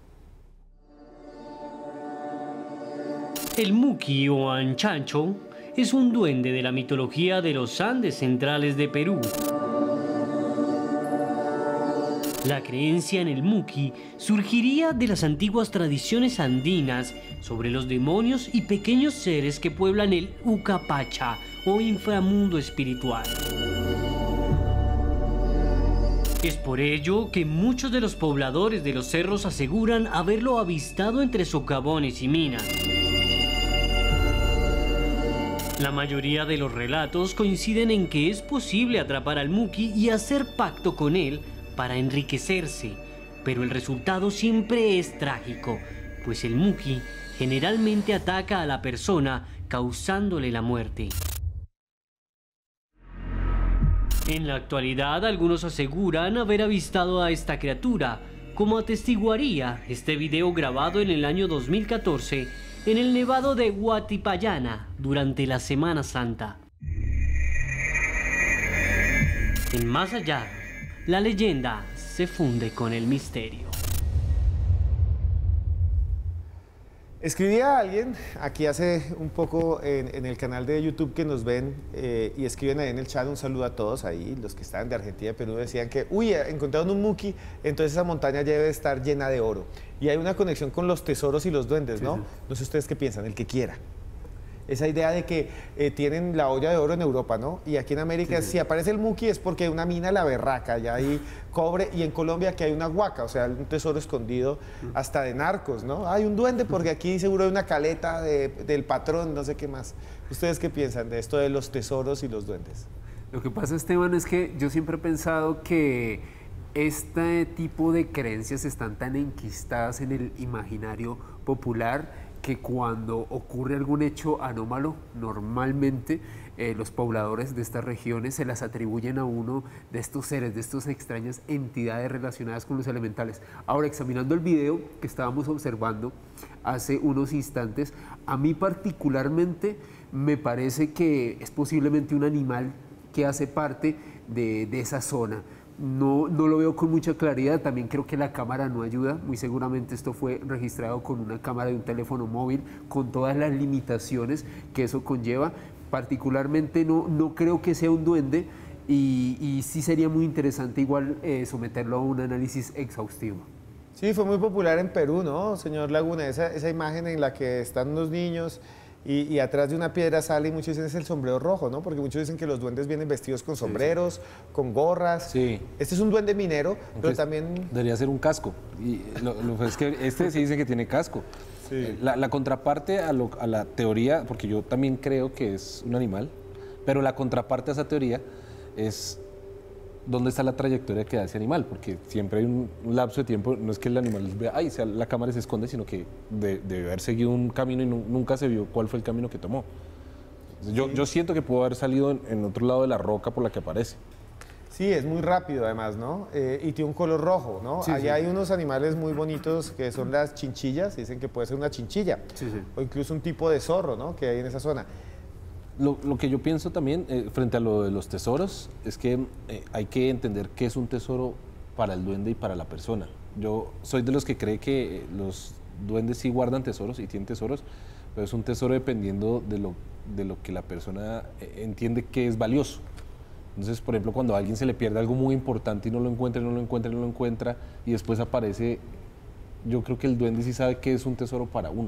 El Muki o Anchancho es un duende de la mitología de los Andes centrales de Perú. La creencia en el Muki surgiría de las antiguas tradiciones andinas sobre los demonios y pequeños seres que pueblan el Ucapacha o inframundo espiritual. Es por ello que muchos de los pobladores de los cerros aseguran haberlo avistado entre socavones y minas. La mayoría de los relatos coinciden en que es posible atrapar al Muki y hacer pacto con él para enriquecerse, pero el resultado siempre es trágico, pues el Muji generalmente ataca a la persona causándole la muerte. En la actualidad, algunos aseguran haber avistado a esta criatura, como atestiguaría este video grabado en el año dos mil catorce en el nevado de Huatipayana durante la Semana Santa. En Más Allá, la leyenda se funde con el misterio. Escribí a alguien aquí hace un poco en, en el canal de YouTube que nos ven eh, y escriben ahí en el chat, un saludo a todos ahí, los que estaban de Argentina y Perú decían que, uy, encontraron un Muki, entonces esa montaña debe estar llena de oro. Y hay una conexión con los tesoros y los duendes, ¿no? Sí, sí. No sé ustedes qué piensan, el que quiera. Esa idea de que eh, tienen la olla de oro en Europa, ¿no? Y aquí en América, sí, sí. si aparece el Muki es porque hay una mina La Berraca, ya hay cobre, y en Colombia que hay una huaca, o sea, un tesoro escondido hasta de narcos, ¿no? Hay un duende porque aquí seguro hay una caleta de, del patrón, no sé qué más. ¿Ustedes qué piensan de esto de los tesoros y los duendes? Lo que pasa, Esteban, es que yo siempre he pensado que este tipo de creencias están tan enquistadas en el imaginario popular que cuando ocurre algún hecho anómalo, normalmente eh, los pobladores de estas regiones se las atribuyen a uno de estos seres, de estas extrañas entidades relacionadas con los elementales. Ahora, examinando el video que estábamos observando hace unos instantes, a mí particularmente me parece que es posiblemente un animal que hace parte de, de esa zona. No, no lo veo con mucha claridad, también creo que la cámara no ayuda, muy seguramente esto fue registrado con una cámara de un teléfono móvil, con todas las limitaciones que eso conlleva. Particularmente no, no creo que sea un duende y, y sí sería muy interesante igual eh, someterlo a un análisis exhaustivo. Sí, fue muy popular en Perú, ¿no, señor Laguna? Esa, esa imagen en la que están unos niños Y, y atrás de una piedra sale y muchos dicen es el sombrero rojo, ¿no? Porque muchos dicen que los duendes vienen vestidos con sombreros, sí, sí. con gorras. Sí. Este es un duende minero, Entonces, pero también... Debería ser un casco. Y lo, lo, es que este sí dice que tiene casco. Sí. La, la contraparte a, lo, a la teoría, porque yo también creo que es un animal, pero la contraparte a esa teoría es... ¿Dónde está la trayectoria que da ese animal? Porque siempre hay un, un lapso de tiempo, no es que el animal vea, ay, sea, la cámara se esconde, sino que de, debe haber seguido un camino y no, nunca se vio cuál fue el camino que tomó. Yo, sí. yo siento que pudo haber salido en, en otro lado de la roca por la que aparece. Sí, es muy rápido además, ¿no? Eh, y tiene un color rojo, ¿no? Sí, Allá sí. hay unos animales muy bonitos que son las chinchillas, dicen que puede ser una chinchilla, sí, sí. o incluso un tipo de zorro, ¿no? Que hay en esa zona. Lo, lo que yo pienso también eh, frente a lo de los tesoros es que eh, hay que entender qué es un tesoro para el duende y para la persona. Yo soy de los que cree que eh, los duendes sí guardan tesoros y tienen tesoros, pero es un tesoro dependiendo de lo, de lo que la persona eh, entiende que es valioso. Entonces, por ejemplo, cuando a alguien se le pierde algo muy importante y no lo encuentra, no lo encuentra, no lo encuentra y después aparece, yo creo que el duende sí sabe que es un tesoro para uno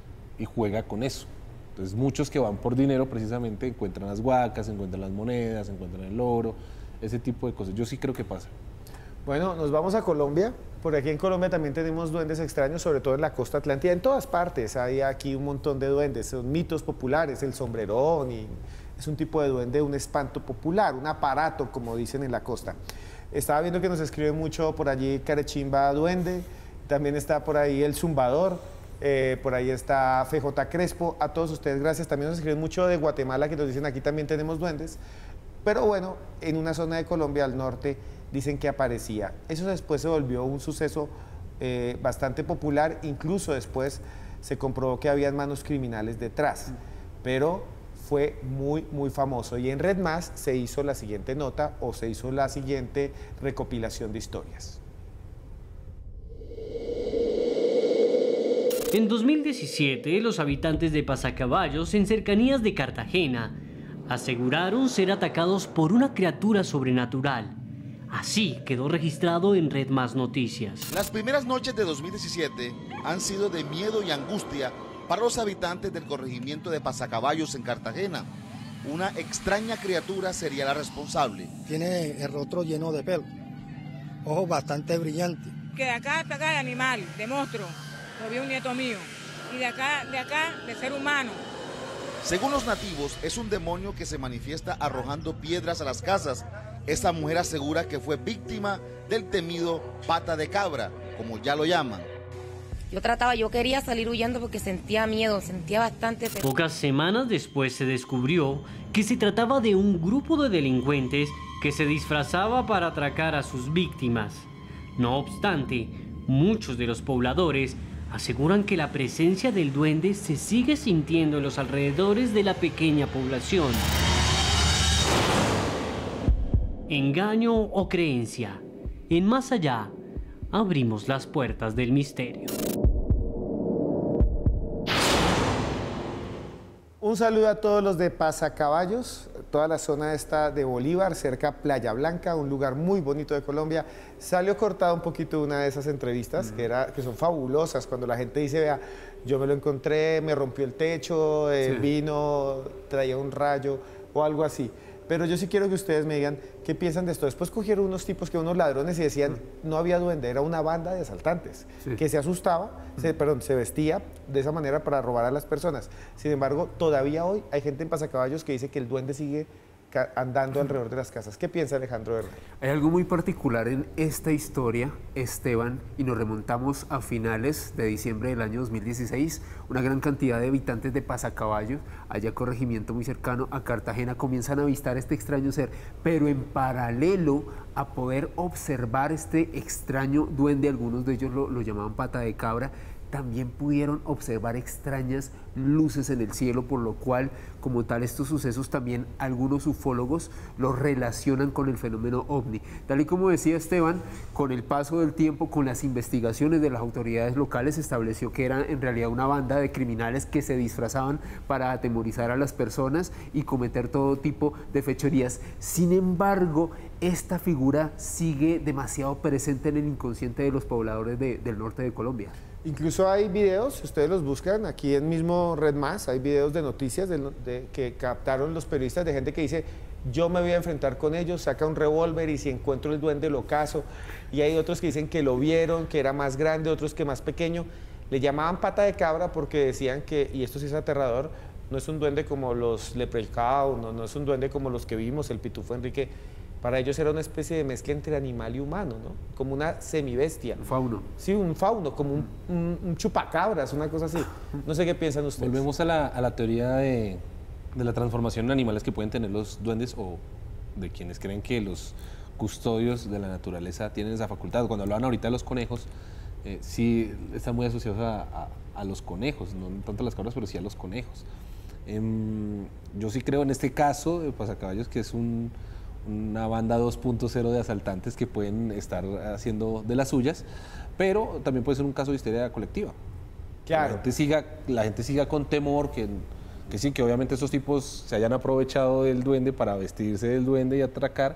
y juega con eso. Entonces muchos que van por dinero precisamente encuentran las huacas, encuentran las monedas, encuentran el oro, ese tipo de cosas. Yo sí creo que pasa. Bueno, nos vamos a Colombia. Por aquí en Colombia también tenemos duendes extraños, sobre todo en la costa atlántica, en todas partes. Hay aquí un montón de duendes, son mitos populares, el sombrerón, y es un tipo de duende, un espanto popular, un aparato, como dicen en la costa. Estaba viendo que nos escribe mucho por allí Carechimba Duende, también está por ahí el Zumbador. Eh, por ahí está F J Crespo, a todos ustedes gracias. También nos escriben mucho de Guatemala que nos dicen aquí también tenemos duendes, pero bueno, en una zona de Colombia al norte dicen que aparecía. Eso después se volvió un suceso eh, bastante popular, incluso después se comprobó que había manos criminales detrás, pero fue muy muy famoso y en Red Más se hizo la siguiente nota o se hizo la siguiente recopilación de historias. En dos mil diecisiete, los habitantes de Pasacaballos, en cercanías de Cartagena, aseguraron ser atacados por una criatura sobrenatural. Así quedó registrado en Red Más Noticias. Las primeras noches de dos mil diecisiete han sido de miedo y angustia para los habitantes del corregimiento de Pasacaballos en Cartagena. Una extraña criatura sería la responsable. Tiene el rostro lleno de pelo, ojos bastante brillantes. Que de acá hasta acá de animal, de monstruo. Lo vio un nieto mío, y de acá, de acá, de ser humano. Según los nativos, es un demonio que se manifiesta arrojando piedras a las casas Esa mujer asegura que fue víctima del temido pata de cabra, como ya lo llaman. Yo trataba, yo quería salir huyendo porque sentía miedo, sentía bastante... Pocas semanas después se descubrió que se trataba de un grupo de delincuentes que se disfrazaba para atracar a sus víctimas. No obstante, muchos de los pobladores aseguran que la presencia del duende se sigue sintiendo en los alrededores de la pequeña población. Engaño o creencia. En Más Allá, abrimos las puertas del misterio. Un saludo a todos los de Pasacaballos, toda la zona esta de Bolívar, cerca Playa Blanca, un lugar muy bonito de Colombia. Salió cortada un poquito una de esas entrevistas, mm. que, era, que son fabulosas, cuando la gente dice, vea, yo me lo encontré, me rompió el techo, eh, sí. vino, traía un rayo o algo así. Pero yo sí quiero que ustedes me digan qué piensan de esto. Después cogieron unos tipos que unos ladrones y decían, no había duende, era una banda de asaltantes, sí. que se asustaba, se, perdón, se vestía de esa manera para robar a las personas. Sin embargo, todavía hoy hay gente en Pasacaballos que dice que el duende sigue andando alrededor de las casas. ¿Qué piensa Alejandro Bernal? Hay algo muy particular en esta historia, Esteban, y nos remontamos a finales de diciembre del año dos mil dieciséis. Una gran cantidad de habitantes de Pasacaballos, allá corregimiento muy cercano a Cartagena, comienzan a avistar este extraño ser, pero en paralelo a poder observar este extraño duende, algunos de ellos lo, lo llamaban pata de cabra, también pudieron observar extrañas luces en el cielo, por lo cual, como tal, estos sucesos también algunos ufólogos los relacionan con el fenómeno ovni. Tal y como decía Esteban, con el paso del tiempo, con las investigaciones de las autoridades locales, se estableció que era en realidad una banda de criminales que se disfrazaban para atemorizar a las personas y cometer todo tipo de fechorías. Sin embargo, esta figura sigue demasiado presente en el inconsciente de los pobladores de, del norte de Colombia. Incluso hay videos, si ustedes los buscan, aquí en mismo Red Más, hay videos de noticias de, de, que captaron los periodistas de gente que dice, yo me voy a enfrentar con ellos, saca un revólver y si encuentro el duende lo cazo. Y hay otros que dicen que lo vieron, que era más grande, otros que más pequeño. Le llamaban pata de cabra porque decían que, y esto sí es aterrador, no es un duende como los Leprechaun, no, no es un duende como los que vimos, el Pitufo Enrique. Para ellos era una especie de mezcla entre animal y humano, ¿no? Como una semibestia. Un fauno. Sí, un fauno, como un, un, un chupacabras, una cosa así. No sé qué piensan ustedes. Volvemos a la, a la teoría de, de la transformación en animales que pueden tener los duendes o de quienes creen que los custodios de la naturaleza tienen esa facultad. Cuando hablaban ahorita de los conejos, eh, sí están muy asociados a, a, a los conejos, no tanto a las cabras, pero sí a los conejos. Eh, yo sí creo en este caso de Pasacaballos que es un... una banda dos punto cero de asaltantes que pueden estar haciendo de las suyas, pero también puede ser un caso de histeria colectiva. Claro. La gente siga, la gente siga con temor, que, que sí, que obviamente esos tipos se hayan aprovechado del duende para vestirse del duende y atracar,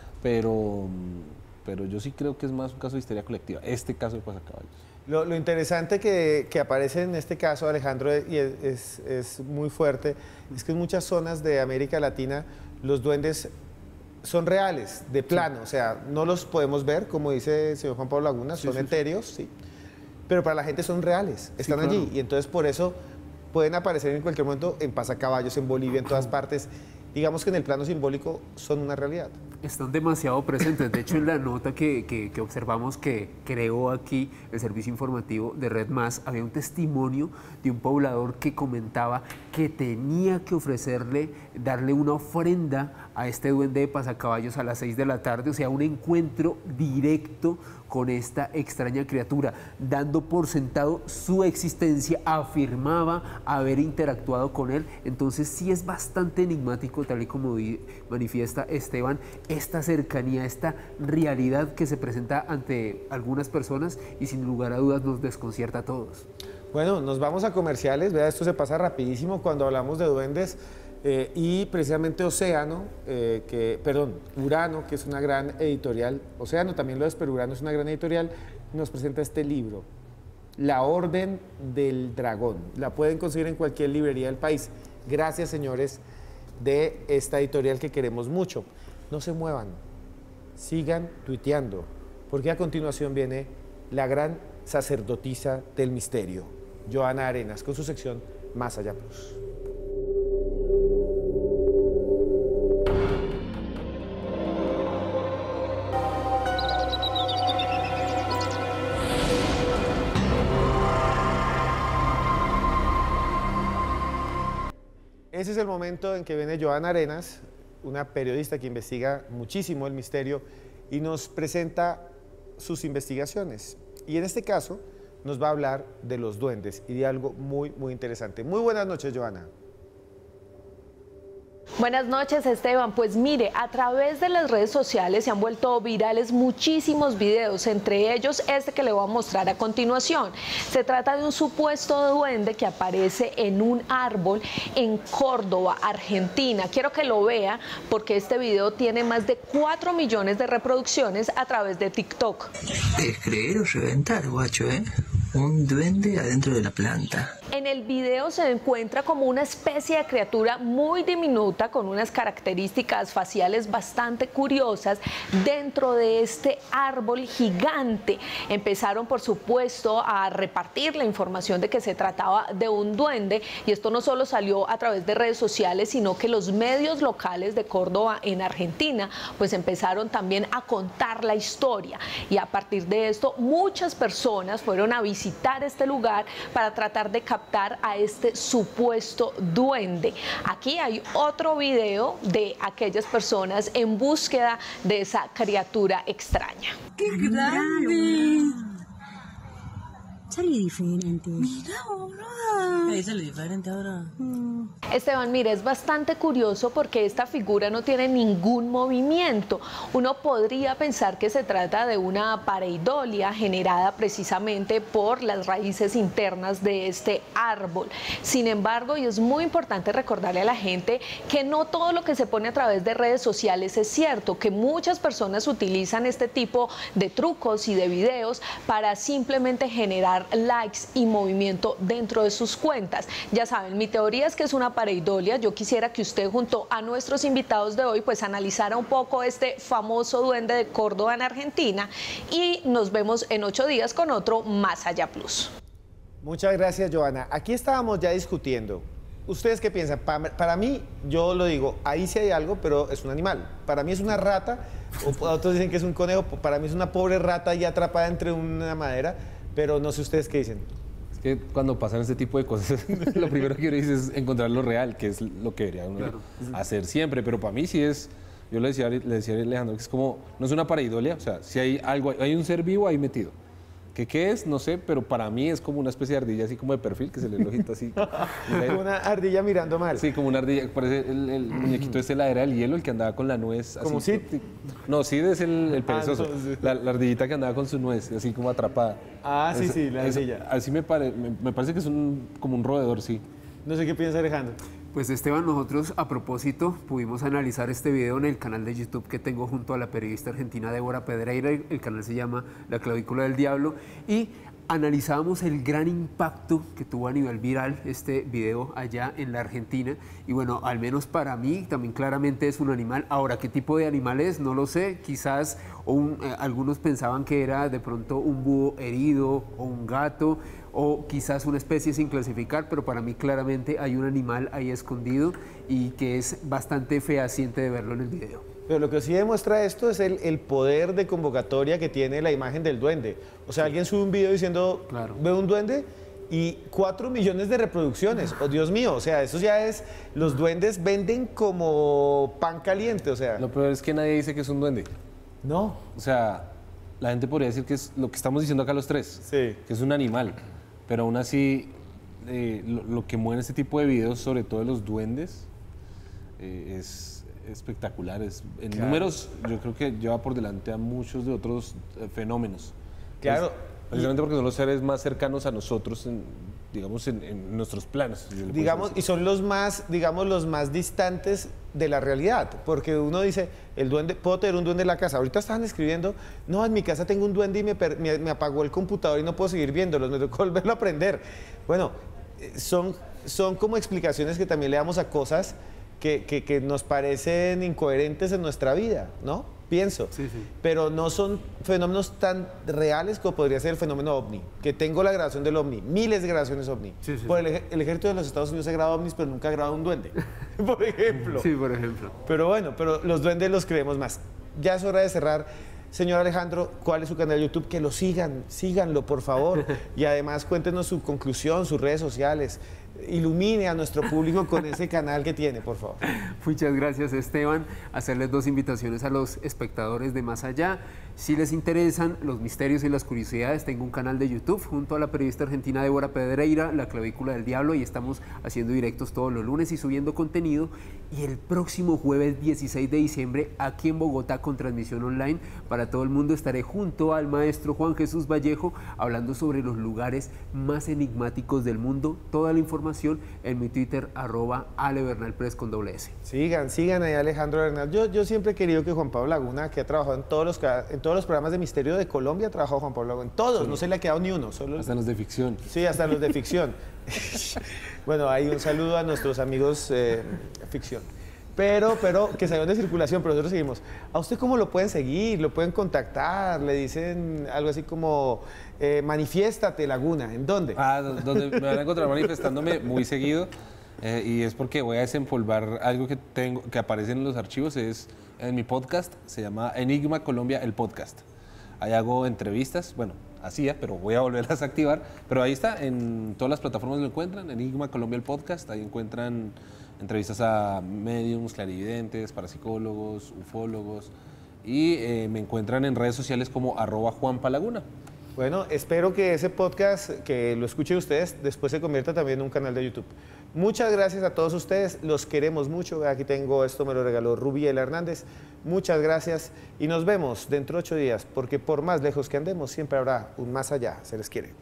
pero, pero yo sí creo que es más un caso de histeria colectiva, este caso de Pasacaballos. Lo, lo interesante que, que aparece en este caso, Alejandro, y es, es, es muy fuerte, es que en muchas zonas de América Latina los duendes son reales, de plano, sí. O sea, no los podemos ver, como dice el señor Juan Pablo Laguna, sí, son sí, etéreos, sí. sí, pero para la gente son reales, están sí, claro. allí, y entonces por eso pueden aparecer en cualquier momento en Pasacaballos, en Bolivia, en todas partes. Digamos que en el plano simbólico son una realidad. Están demasiado presentes. De hecho, en la nota que, que, que observamos que creó aquí el servicio informativo de Red Más, había un testimonio de un poblador que comentaba que tenía que ofrecerle, darle una ofrenda a este duende de Pasacaballos a las seis de la tarde, o sea, un encuentro directo con esta extraña criatura, dando por sentado su existencia, afirmaba haber interactuado con él. Entonces sí es bastante enigmático, tal y como manifiesta Esteban, esta cercanía, esta realidad que se presenta ante algunas personas y sin lugar a dudas nos desconcierta a todos. Bueno, nos vamos a comerciales, vea, esto se pasa rapidísimo cuando hablamos de duendes. Eh, y precisamente Océano, eh, que, perdón, Urano, que es una gran editorial, Océano también lo es, pero Urano es una gran editorial, nos presenta este libro, La Orden del Dragón. La pueden conseguir en cualquier librería del país. Gracias, señores, de esta editorial que queremos mucho. No se muevan, sigan tuiteando, porque a continuación viene la gran sacerdotisa del misterio, Joana Arenas, con su sección Más Allá Plus. el momento en que viene Joana Arenas, una periodista que investiga muchísimo el misterio y nos presenta sus investigaciones. Y en este caso nos va a hablar de los duendes y de algo muy, muy interesante. Muy buenas noches, Joana. Buenas noches, Esteban. Pues mire, a través de las redes sociales se han vuelto virales muchísimos videos, entre ellos este que le voy a mostrar a continuación. Se trata de un supuesto duende que aparece en un árbol en Córdoba, Argentina. Quiero que lo vea porque este video tiene más de cuatro millones de reproducciones a través de TikTok. Es creer o reventar, guacho, ¿eh? Un duende adentro de la planta. En el video se encuentra como una especie de criatura muy diminuta con unas características faciales bastante curiosas dentro de este árbol gigante. Empezaron, por supuesto, a repartir la información de que se trataba de un duende, y esto no solo salió a través de redes sociales, sino que los medios locales de Córdoba en Argentina pues empezaron también a contar la historia, y a partir de esto muchas personas fueron a visitar este lugar para tratar de captar a este supuesto duende. Aquí hay otro video de aquellas personas en búsqueda de esa criatura extraña. ¡Qué grande! Sale diferente. Mira, boluda. Ahí sale diferente ahora. Esteban, mire, es bastante curioso porque esta figura no tiene ningún movimiento. Uno podría pensar que se trata de una pareidolia generada precisamente por las raíces internas de este árbol. Sin embargo, y es muy importante recordarle a la gente que no todo lo que se pone a través de redes sociales es cierto, que muchas personas utilizan este tipo de trucos y de videos para simplemente generar likes y movimiento dentro de sus cuentas. Ya saben, mi teoría es que es una pareidolia. Yo quisiera que usted, junto a nuestros invitados de hoy, pues analizara un poco este famoso duende de Córdoba en Argentina, y nos vemos en ocho días con otro Más Allá Plus. Muchas gracias, Joana. Aquí estábamos ya discutiendo. ¿Ustedes qué piensan? Para, para mí, yo lo digo, ahí sí hay algo, pero es un animal. Para mí es una rata, o otros dicen que es un conejo. Para mí es una pobre rata ahí atrapada entre una madera, pero no sé ustedes qué dicen. Que cuando pasan este tipo de cosas, lo primero que uno dice es encontrar lo real, que es lo que debería uno claro. hacer siempre. Pero para mí sí es, yo le decía, le decía a Alejandro, que es como, no es una pareidolia, o sea, si hay algo, hay un ser vivo ahí metido. ¿Qué, ¿Qué es? No sé, pero para mí es como una especie de ardilla así como de perfil, que se le ve el ojito así. Una ardilla mirando mal. Sí, como una ardilla, parece el, el muñequito este de la era del hielo, el que andaba con la nuez. ¿Como Sid? No, Sid es el, el perezoso, ah, no, sí. la, la ardillita que andaba con su nuez, así como atrapada. Ah, sí, es, sí, la ardilla. Es, así me, pare, me, me parece que es un, como un roedor, sí. No sé qué piensa Alejandro. Pues Esteban, nosotros a propósito pudimos analizar este video en el canal de YouTube que tengo junto a la periodista argentina Débora Pedreira. El canal se llama La Clavícula del Diablo, y analizábamos el gran impacto que tuvo a nivel viral este video allá en la Argentina. Y bueno, al menos para mí también claramente es un animal. Ahora, ¿qué tipo de animal es? No lo sé. Quizás un, eh, algunos pensaban que era de pronto un búho herido o un gato, o quizás una especie sin clasificar, pero para mí claramente hay un animal ahí escondido y que es bastante fehaciente de verlo en el video. Pero lo que sí demuestra esto es el, el poder de convocatoria que tiene la imagen del duende. O sea, sí. alguien sube un video diciendo, claro. veo un duende, y cuatro millones de reproducciones. Oh, Dios mío, o sea, eso ya es, los duendes venden como pan caliente, o sea. Lo peor es que nadie dice que es un duende. No. O sea, la gente podría decir que es lo que estamos diciendo acá los tres, sí. que es un animal. Pero aún así, eh, lo, lo que mueve este tipo de videos, sobre todo de los duendes, eh, es espectacular. Es, en claro. números, yo creo que lleva por delante a muchos de otros eh, fenómenos. Claro. Es, precisamente porque son los seres más cercanos a nosotros, en, digamos, en, en nuestros planos. Digamos, y son los más, digamos, los más distantes de la realidad, porque uno dice, el duende, puedo tener un duende en la casa. Ahorita estaban escribiendo, no, en mi casa tengo un duende y me, me, me apagó el computador y no puedo seguir viéndolos, me tocó volverlo a aprender. Bueno, son, son como explicaciones que también le damos a cosas que, que, que nos parecen incoherentes en nuestra vida, ¿no? Pienso, sí, sí. pero no son fenómenos tan reales como podría ser el fenómeno ovni, que tengo la grabación del ovni, miles de grabaciones ovni. Sí, sí, por sí. El, el ejército de los Estados Unidos ha grabado ovnis, pero nunca ha grabado un duende, por ejemplo. Sí, por ejemplo. Pero bueno, pero los duendes los creemos más. Ya es hora de cerrar. Señor Alejandro, ¿cuál es su canal de YouTube? Que lo sigan, síganlo, por favor. Y además cuéntenos su conclusión, sus redes sociales. ilumine a nuestro público con ese canal que tiene, por favor. Muchas gracias, Esteban. Hacerles dos invitaciones a los espectadores de Más Allá. Si les interesan los misterios y las curiosidades, tengo un canal de YouTube junto a la periodista argentina Débora Pedreira, La Clavícula del Diablo, y estamos haciendo directos todos los lunes y subiendo contenido. Y el próximo jueves dieciséis de diciembre, aquí en Bogotá, con transmisión online para todo el mundo, estaré junto al maestro Juan Jesús Vallejo hablando sobre los lugares más enigmáticos del mundo. Toda la información en mi Twitter, arroba alebernalpress con doble S. Sigan, sigan ahí Alejandro Bernal. Yo, yo siempre he querido que Juan Pablo Laguna, que ha trabajado en todos los, en todos los programas de misterio de Colombia, ha trabajado Juan Pablo Laguna, en todos, sí. No se le ha quedado ni uno. Solo... Hasta los de ficción. Sí, hasta los de ficción. Bueno, ahí un saludo a nuestros amigos eh, ficción. Pero, pero, que salieron de circulación, pero nosotros seguimos. ¿A usted cómo lo pueden seguir? ¿Lo pueden contactar? ¿Le dicen algo así como, eh, manifiéstate, Laguna? ¿En dónde? Ah, donde me van a encontrar manifestándome muy seguido. Eh, y es porque voy a desempolvar algo que tengo, que aparece en los archivos, es en mi podcast, se llama Enigma Colombia, el podcast. Ahí hago entrevistas, bueno, hacía, pero voy a volverlas a activar. Pero ahí está, en todas las plataformas lo encuentran, Enigma Colombia, el podcast. Ahí encuentran entrevistas a médiums, clarividentes, parapsicólogos, ufólogos. Y eh, me encuentran en redes sociales como arroba Juan Palaguna. Bueno, espero que ese podcast, que lo escuchen ustedes, después se convierta también en un canal de YouTube. Muchas gracias a todos ustedes, los queremos mucho. Aquí tengo, esto me lo regaló Rubiela Hernández. Muchas gracias y nos vemos dentro de ocho días, porque por más lejos que andemos, siempre habrá un más allá. Se les quiere.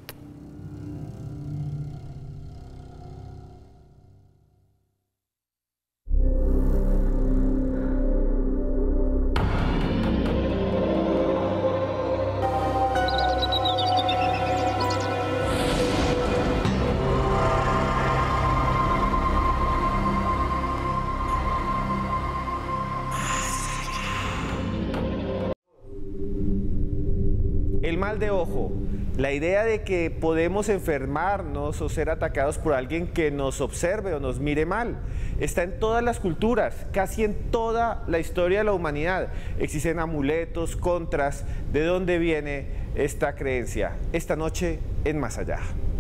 El mal de ojo, la idea de que podemos enfermarnos o ser atacados por alguien que nos observe o nos mire mal, está en todas las culturas, casi en toda la historia de la humanidad. Existen amuletos, contras. ¿De dónde viene esta creencia? Esta noche en Más Allá.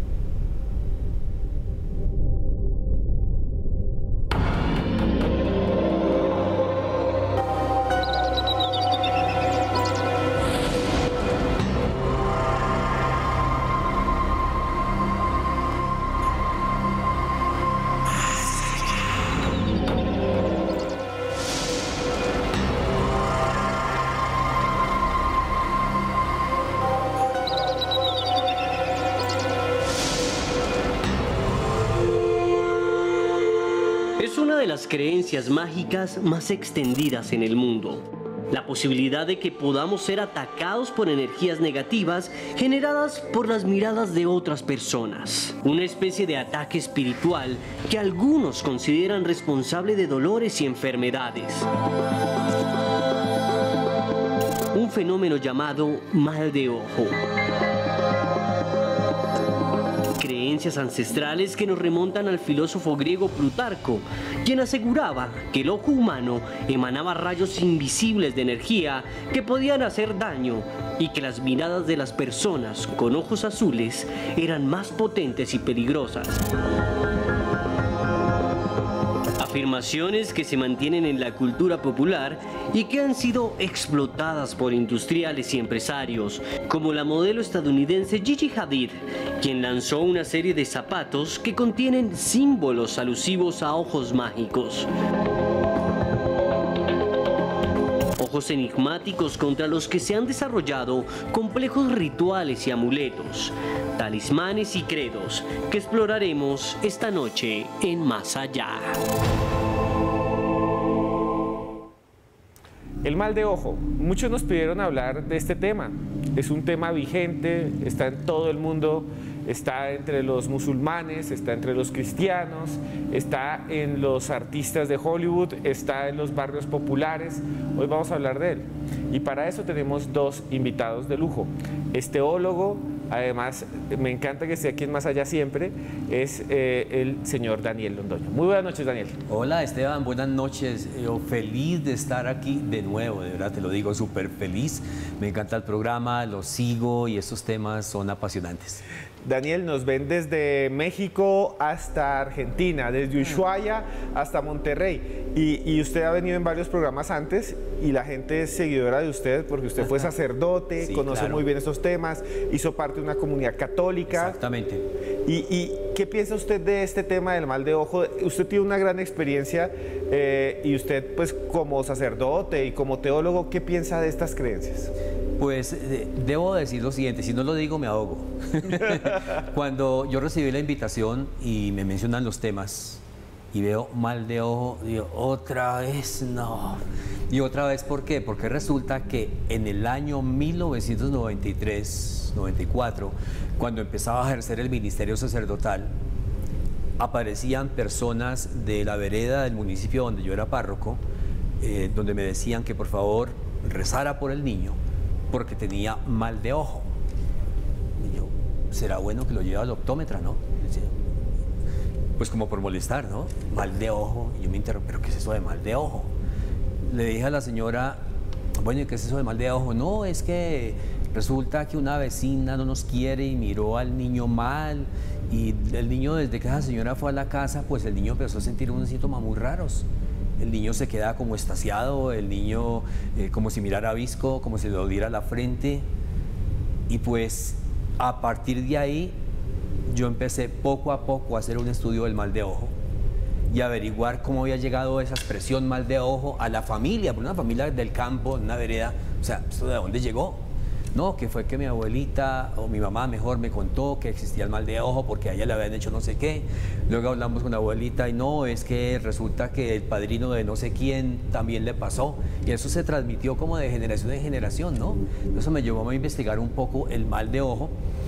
De las creencias mágicas más extendidas en el mundo. La posibilidad de que podamos ser atacados por energías negativas generadas por las miradas de otras personas. Una especie de ataque espiritual que algunos consideran responsable de dolores y enfermedades. Un fenómeno llamado mal de ojo. Creencias ancestrales que nos remontan al filósofo griego Plutarco, quien aseguraba que el ojo humano emanaba rayos invisibles de energía que podían hacer daño y que las miradas de las personas con ojos azules eran más potentes y peligrosas. Afirmaciones que se mantienen en la cultura popular y que han sido explotadas por industriales y empresarios, como la modelo estadounidense Gigi Hadid, quien lanzó una serie de zapatos que contienen símbolos alusivos a ojos mágicos. Ojos enigmáticos contra los que se han desarrollado complejos rituales y amuletos, talismanes y credos que exploraremos esta noche en Más Allá. El mal de ojo. Muchos nos pidieron hablar de este tema. Es un tema vigente, está en todo el mundo, está entre los musulmanes, está entre los cristianos, está en los artistas de Hollywood, está en los barrios populares. Hoy vamos a hablar de él. Y para eso tenemos dos invitados de lujo. Este teólogo, además me encanta que esté aquí en Más Allá siempre, es eh, el señor Daniel Londoño. Muy buenas noches, Daniel. Hola, Esteban, buenas noches. Yo feliz de estar aquí de nuevo, de verdad te lo digo, súper feliz. Me encanta el programa, lo sigo y estos temas son apasionantes. Daniel, nos ven desde México hasta Argentina, desde Ushuaia hasta Monterrey. Y, y usted ha venido en varios programas antes y la gente es seguidora de usted porque usted fue sacerdote, Sí, conoce claro. muy bien estos temas, hizo parte de una comunidad católica. Exactamente. ¿Y, y qué piensa usted de este tema del mal de ojo? Usted tiene una gran experiencia eh, y usted, pues, como sacerdote y como teólogo, ¿qué piensa de estas creencias? Pues eh, debo decir lo siguiente, si no lo digo me ahogo. Cuando yo recibí la invitación y me mencionan los temas y veo mal de ojo, digo, otra vez no. Y otra vez, ¿por qué? Porque resulta que en el año mil novecientos noventa y tres, noventa y cuatro, cuando empezaba a ejercer el ministerio sacerdotal, aparecían personas de la vereda del municipio donde yo era párroco, eh, donde me decían que por favor rezara por el niño porque tenía mal de ojo. Y yo, será bueno que lo lleve al optómetra, ¿no? Decía, pues como por molestar, ¿no? Mal de ojo. Y yo me interrogué, ¿pero qué es eso de mal de ojo? Le dije a la señora, bueno, ¿y qué es eso de mal de ojo? No, es que resulta que una vecina no nos quiere y miró al niño mal. Y el niño, desde que esa señora fue a la casa, pues el niño empezó a sentir unos síntomas muy raros. El niño se queda como estasiado, el niño eh, como si mirara visco, como si le doliera la frente. Y pues a partir de ahí yo empecé poco a poco a hacer un estudio del mal de ojo y averiguar cómo había llegado esa expresión mal de ojo a la familia, por una familia del campo, en una vereda. O sea, ¿esto de dónde llegó? No, que fue que mi abuelita o mi mamá mejor me contó que existía el mal de ojo porque a ella le habían hecho no sé qué. Luego hablamos con la abuelita y no, es que resulta que el padrino de no sé quién también le pasó. Y eso se transmitió como de generación en generación, ¿no? Eso me llevó a investigar un poco el mal de ojo.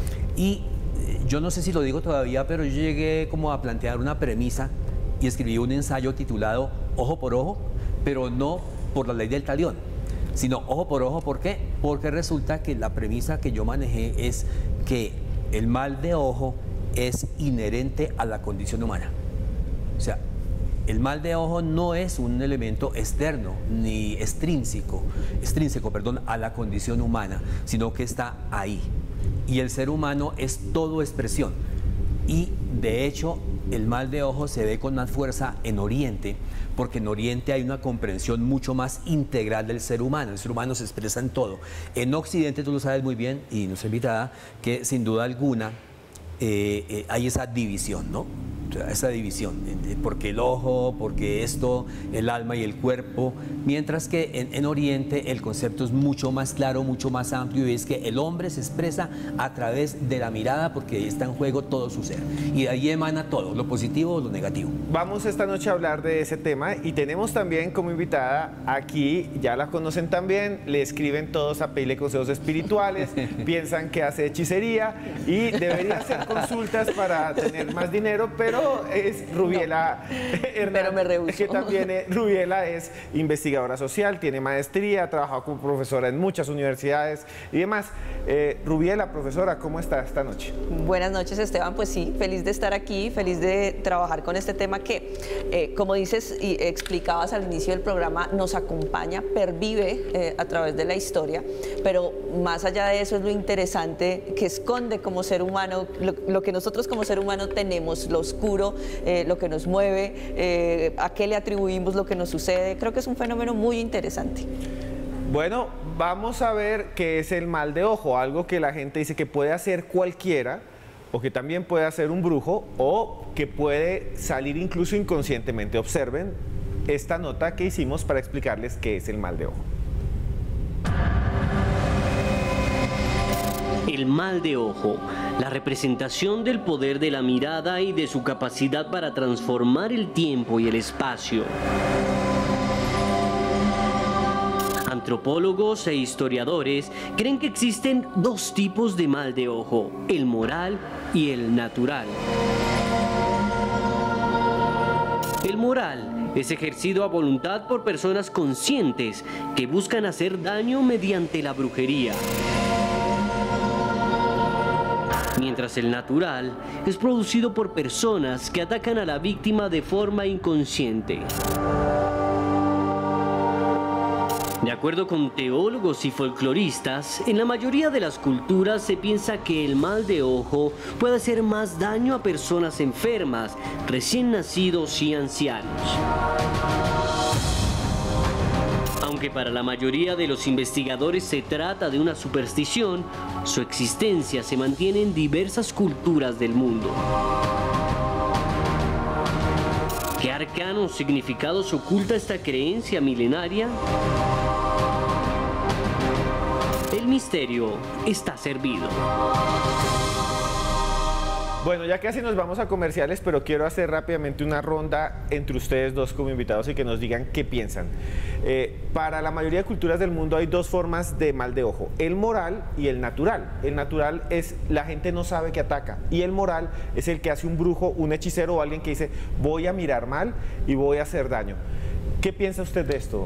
Y yo no sé si lo digo todavía, pero yo llegué como a plantear una premisa y escribí un ensayo titulado Ojo por Ojo, pero no por la ley del talión, sino ojo por ojo. ¿Por qué? Porque resulta que la premisa que yo manejé es que el mal de ojo es inherente a la condición humana. O sea, el mal de ojo no es un elemento externo ni extrínseco, extrínseco, perdón, a la condición humana, sino que está ahí. Y el ser humano es todo expresión. Y de hecho, el mal de ojo se ve con más fuerza en Oriente, porque en Oriente hay una comprensión mucho más integral del ser humano. El ser humano se expresa en todo. En Occidente, tú lo sabes muy bien, y nuestra invitada, que sin duda alguna eh, eh, hay esa división, ¿no? O sea, esa división, eh, porque el ojo, porque esto, el alma y el cuerpo, mientras que en, en Oriente el concepto es mucho más claro, mucho más amplio, y es que el hombre se expresa a través de la mirada, porque ahí está en juego todo su ser, y de ahí emana todo, lo positivo o lo negativo. Vamos esta noche a hablar de ese tema y tenemos también como invitada aquí, ya la conocen también, le escriben todos a pedirle consejos espirituales, piensan que hace hechicería y debería hacer consultas para tener más dinero, pero es Rubiela Hernández, pero me rehuso. que también es, Rubiela es investigadora social, tiene maestría, ha trabajado como profesora en muchas universidades y demás. Eh, Rubiela, profesora, ¿cómo está esta noche? Buenas noches, Esteban. Pues sí, feliz de estar aquí, feliz de trabajar con este tema que, eh, como dices y explicabas al inicio del programa, nos acompaña, pervive eh, a través de la historia, pero más allá de eso es lo interesante que esconde como ser humano, lo, lo que nosotros como ser humano tenemos, lo oscuro, eh, lo que nos mueve, eh, a qué le atribuimos lo que nos sucede. Creo que es un fenómeno muy interesante. Bueno, vamos a ver qué es el mal de ojo, algo que la gente dice que puede hacer cualquiera, o que también puede hacer un brujo, o que puede salir incluso inconscientemente. Observen esta nota que hicimos para explicarles qué es el mal de ojo. El mal de ojo, la representación del poder de la mirada y de su capacidad para transformar el tiempo y el espacio. Antropólogos e historiadores creen que existen dos tipos de mal de ojo, el moral y el natural. El moral es ejercido a voluntad por personas conscientes que buscan hacer daño mediante la brujería. Mientras el natural es producido por personas que atacan a la víctima de forma inconsciente. De acuerdo con teólogos y folcloristas, en la mayoría de las culturas se piensa que el mal de ojo puede hacer más daño a personas enfermas, recién nacidos y ancianos. Aunque para la mayoría de los investigadores se trata de una superstición, su existencia se mantiene en diversas culturas del mundo. ¿Qué arcanos significados oculta esta creencia milenaria? El misterio está servido. Bueno, ya casi nos vamos a comerciales, pero quiero hacer rápidamente una ronda entre ustedes dos como invitados y que nos digan qué piensan. Eh, para la mayoría de culturas del mundo hay dos formas de mal de ojo, el moral y el natural. El natural es la gente no sabe que ataca, y el moral es el que hace un brujo, un hechicero o alguien que dice voy a mirar mal y voy a hacer daño. ¿Qué piensa usted de esto?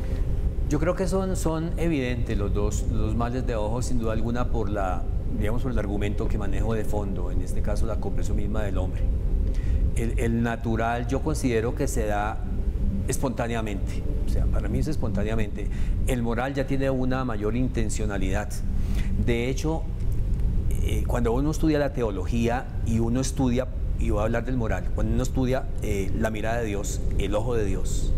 Yo creo que son, son evidentes los dos, los males de ojo, sin duda alguna, por la, digamos, por el argumento que manejo de fondo, en este caso la comprensión misma del hombre. El, el natural yo considero que se da espontáneamente, o sea, para mí es espontáneamente. El moral ya tiene una mayor intencionalidad. De hecho, eh, cuando uno estudia la teología y uno estudia, y voy a hablar del moral, cuando uno estudia eh, la mirada de Dios, el ojo de Dios,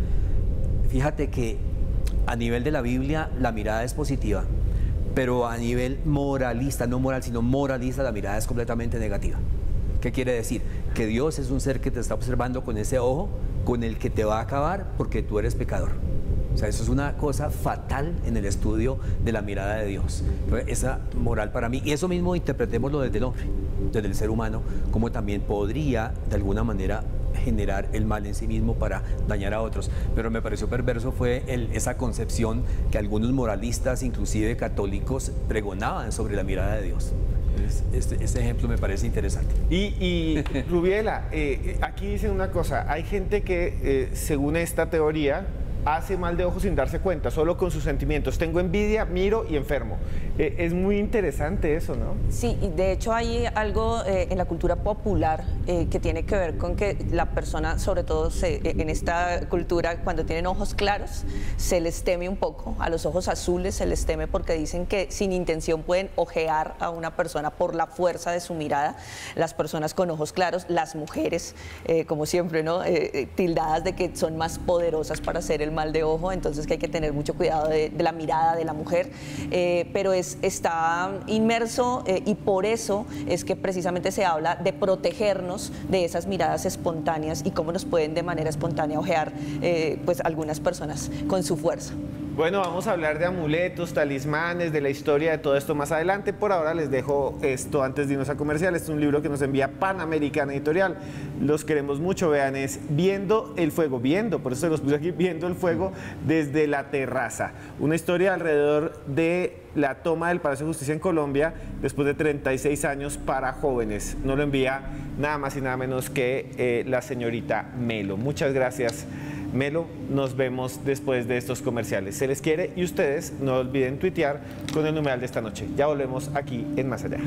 fíjate que a nivel de la Biblia la mirada es positiva, pero a nivel moralista, no moral, sino moralista, la mirada es completamente negativa. ¿Qué quiere decir? Que Dios es un ser que te está observando con ese ojo con el que te va a acabar porque tú eres pecador. O sea, eso es una cosa fatal en el estudio de la mirada de Dios. Entonces, esa moral para mí, y eso mismo interpretémoslo desde el hombre, desde el ser humano, como también podría de alguna manera generar el mal en sí mismo para dañar a otros. Pero me pareció perverso fue el, esa concepción que algunos moralistas, inclusive católicos, pregonaban sobre la mirada de Dios. Este, este ejemplo me parece interesante. Y, y Rubiela, eh, aquí dicen una cosa, hay gente que eh, según esta teoría hace mal de ojo sin darse cuenta, solo con sus sentimientos. Tengo envidia, miro y enfermo. Eh, es muy interesante eso, ¿no? Sí, y de hecho hay algo eh, en la cultura popular eh, que tiene que ver con que la persona, sobre todo se, en esta cultura, cuando tienen ojos claros, se les teme un poco. A los ojos azules se les teme porque dicen que sin intención pueden ojear a una persona por la fuerza de su mirada. Las personas con ojos claros, las mujeres, eh, como siempre, ¿no? Eh, eh, tildadas de que son más poderosas para hacer el mal de ojo, entonces que hay que tener mucho cuidado de, de la mirada de la mujer, eh, pero es, está inmerso eh, y por eso es que precisamente se habla de protegernos de esas miradas espontáneas y cómo nos pueden de manera espontánea ojear eh, pues algunas personas con su fuerza. Bueno, vamos a hablar de amuletos, talismanes, de la historia de todo esto más adelante. Por ahora les dejo esto antes de irnos a comercial. Este es un libro que nos envía Panamericana Editorial. Los queremos mucho, vean, es Viendo el Fuego, viendo, por eso se los puse aquí, Viendo el Fuego desde la terraza. Una historia alrededor de la toma del Palacio de Justicia en Colombia después de treinta y seis años para jóvenes. Nos lo envía nada más y nada menos que eh, la señorita Melo. Muchas gracias, Melo, nos vemos después de estos comerciales. Se les quiere y ustedes no olviden tuitear con el numeral de esta noche. Ya volvemos aquí en Más Allá.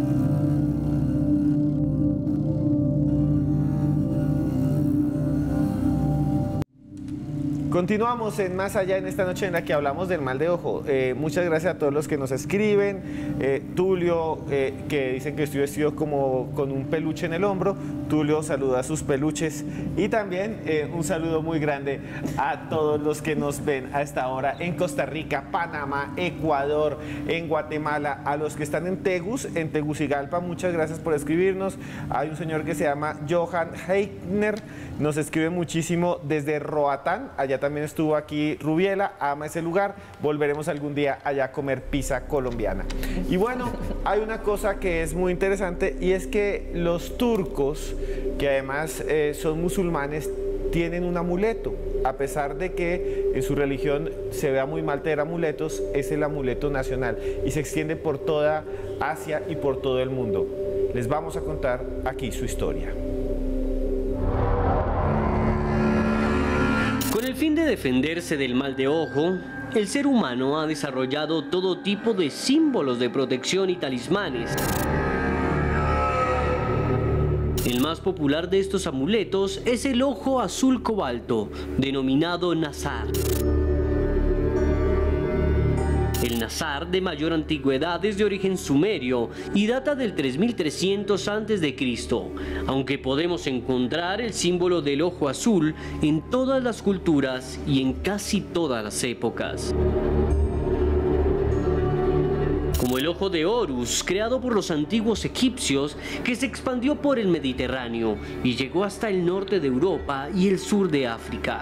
Continuamos en Más Allá en esta noche en la que hablamos del mal de ojo. Eh, muchas gracias a todos los que nos escriben. Eh, Tulio, eh, que dicen que estoy vestido como con un peluche en el hombro. Tulio saluda a sus peluches. Y también eh, un saludo muy grande a todos los que nos ven a esta hora en Costa Rica, Panamá, Ecuador, en Guatemala, a los que están en Tegus, en Tegucigalpa. Muchas gracias por escribirnos. Hay un señor que se llama Johan Heitner, nos escribe muchísimo desde Roatán. Allá también estuvo aquí Rubiela, ama ese lugar. Volveremos algún día allá a comer pizza colombiana. Y bueno, hay una cosa que es muy interesante y es que los turcos, que además eh, son musulmanes, tienen un amuleto. A pesar de que en su religión se vea muy mal tener amuletos, es el amuleto nacional y se extiende por toda Asia y por todo el mundo. Les vamos a contar aquí su historia. Con el fin de defenderse del mal de ojo, el ser humano ha desarrollado todo tipo de símbolos de protección y talismanes. El más popular de estos amuletos es el ojo azul cobalto, denominado Nazar. El Nazar, de mayor antigüedad, es de origen sumerio y data del tres mil trescientos antes de Cristo, aunque podemos encontrar el símbolo del ojo azul en todas las culturas y en casi todas las épocas. Como el ojo de Horus, creado por los antiguos egipcios, que se expandió por el Mediterráneo y llegó hasta el norte de Europa y el sur de África.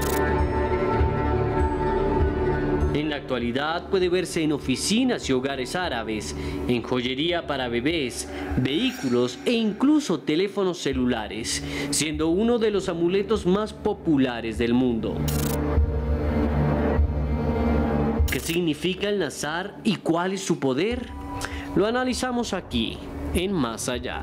En la actualidad puede verse en oficinas y hogares árabes, en joyería para bebés, vehículos e incluso teléfonos celulares, siendo uno de los amuletos más populares del mundo. ¿Qué significa el Nazar y cuál es su poder? Lo analizamos aquí, en Más Allá.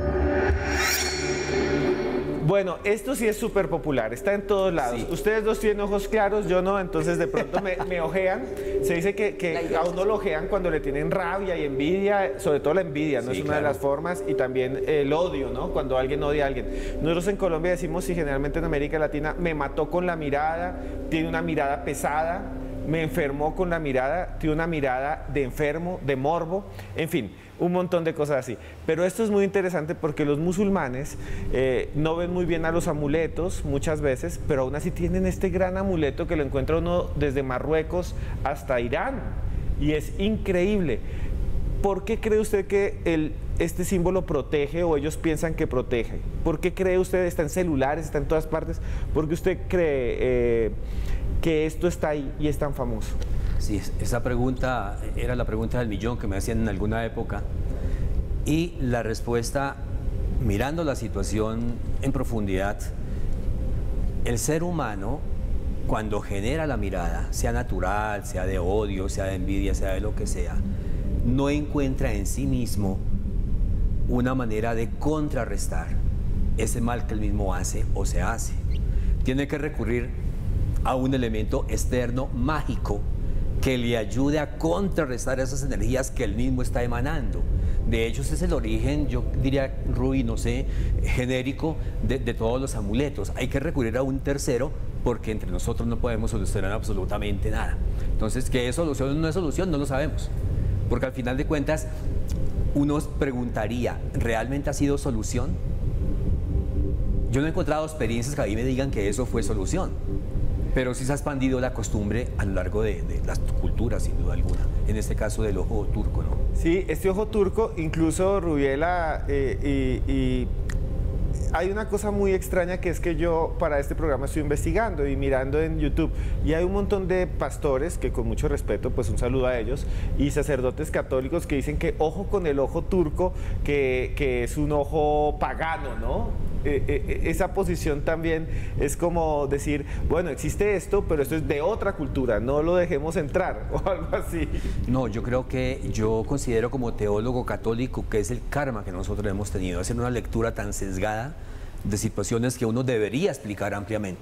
Bueno, esto sí es súper popular, está en todos lados. Sí. Ustedes dos tienen ojos claros, yo no, entonces de pronto me, me ojean. Se dice que, que a uno lo ojean cuando le tienen rabia y envidia, sobre todo la envidia, ¿no? Sí, es una claro. de las formas, y también el odio, ¿no? Cuando alguien odia a alguien. Nosotros en Colombia decimos, y generalmente en América Latina, me mató con la mirada, tiene una mirada pesada, me enfermó con la mirada, tiene una mirada de enfermo, de morbo, en fin, un montón de cosas así. Pero esto es muy interesante porque los musulmanes eh, no ven muy bien a los amuletos muchas veces, pero aún así tienen este gran amuleto que lo encuentra uno desde Marruecos hasta Irán, y es increíble. ¿Por qué cree usted que el, este símbolo protege, o ellos piensan que protege? ¿Por qué cree usted? Está en celulares, está en todas partes. ¿Por qué usted cree eh, que esto está ahí y es tan famoso? Sí, esa pregunta era la pregunta del millón que me hacían en alguna época, y la respuesta, mirando la situación en profundidad, el ser humano, cuando genera la mirada, sea natural, sea de odio, sea de envidia, sea de lo que sea, no encuentra en sí mismo una manera de contrarrestar ese mal que él mismo hace o se hace. Tiene que recurrir a un elemento externo mágico que le ayude a contrarrestar esas energías que él mismo está emanando. De hecho, ese es el origen, yo diría, Rui, no sé, genérico de, de todos los amuletos. Hay que recurrir a un tercero porque entre nosotros no podemos solucionar absolutamente nada. Entonces, ¿qué es solución o no es solución? No lo sabemos. Porque al final de cuentas, uno preguntaría, ¿realmente ha sido solución? Yo no he encontrado experiencias que a mí me digan que eso fue solución. Pero sí se ha expandido la costumbre a lo largo de, de las culturas, sin duda alguna. En este caso del ojo turco, ¿no? Sí, este ojo turco, incluso Rubiela, eh, y, y hay una cosa muy extraña, que es que yo para este programa estoy investigando y mirando en YouTube, y hay un montón de pastores, que con mucho respeto, pues un saludo a ellos, y sacerdotes católicos que dicen que ojo con el ojo turco, que, que es un ojo pagano, ¿no? Eh, eh, esa posición también es como decir, bueno, existe esto, pero esto es de otra cultura, no lo dejemos entrar, o algo así. No, yo creo que, yo considero como teólogo católico que es el karma que nosotros hemos tenido, hacer una lectura tan sesgada de situaciones que uno debería explicar ampliamente,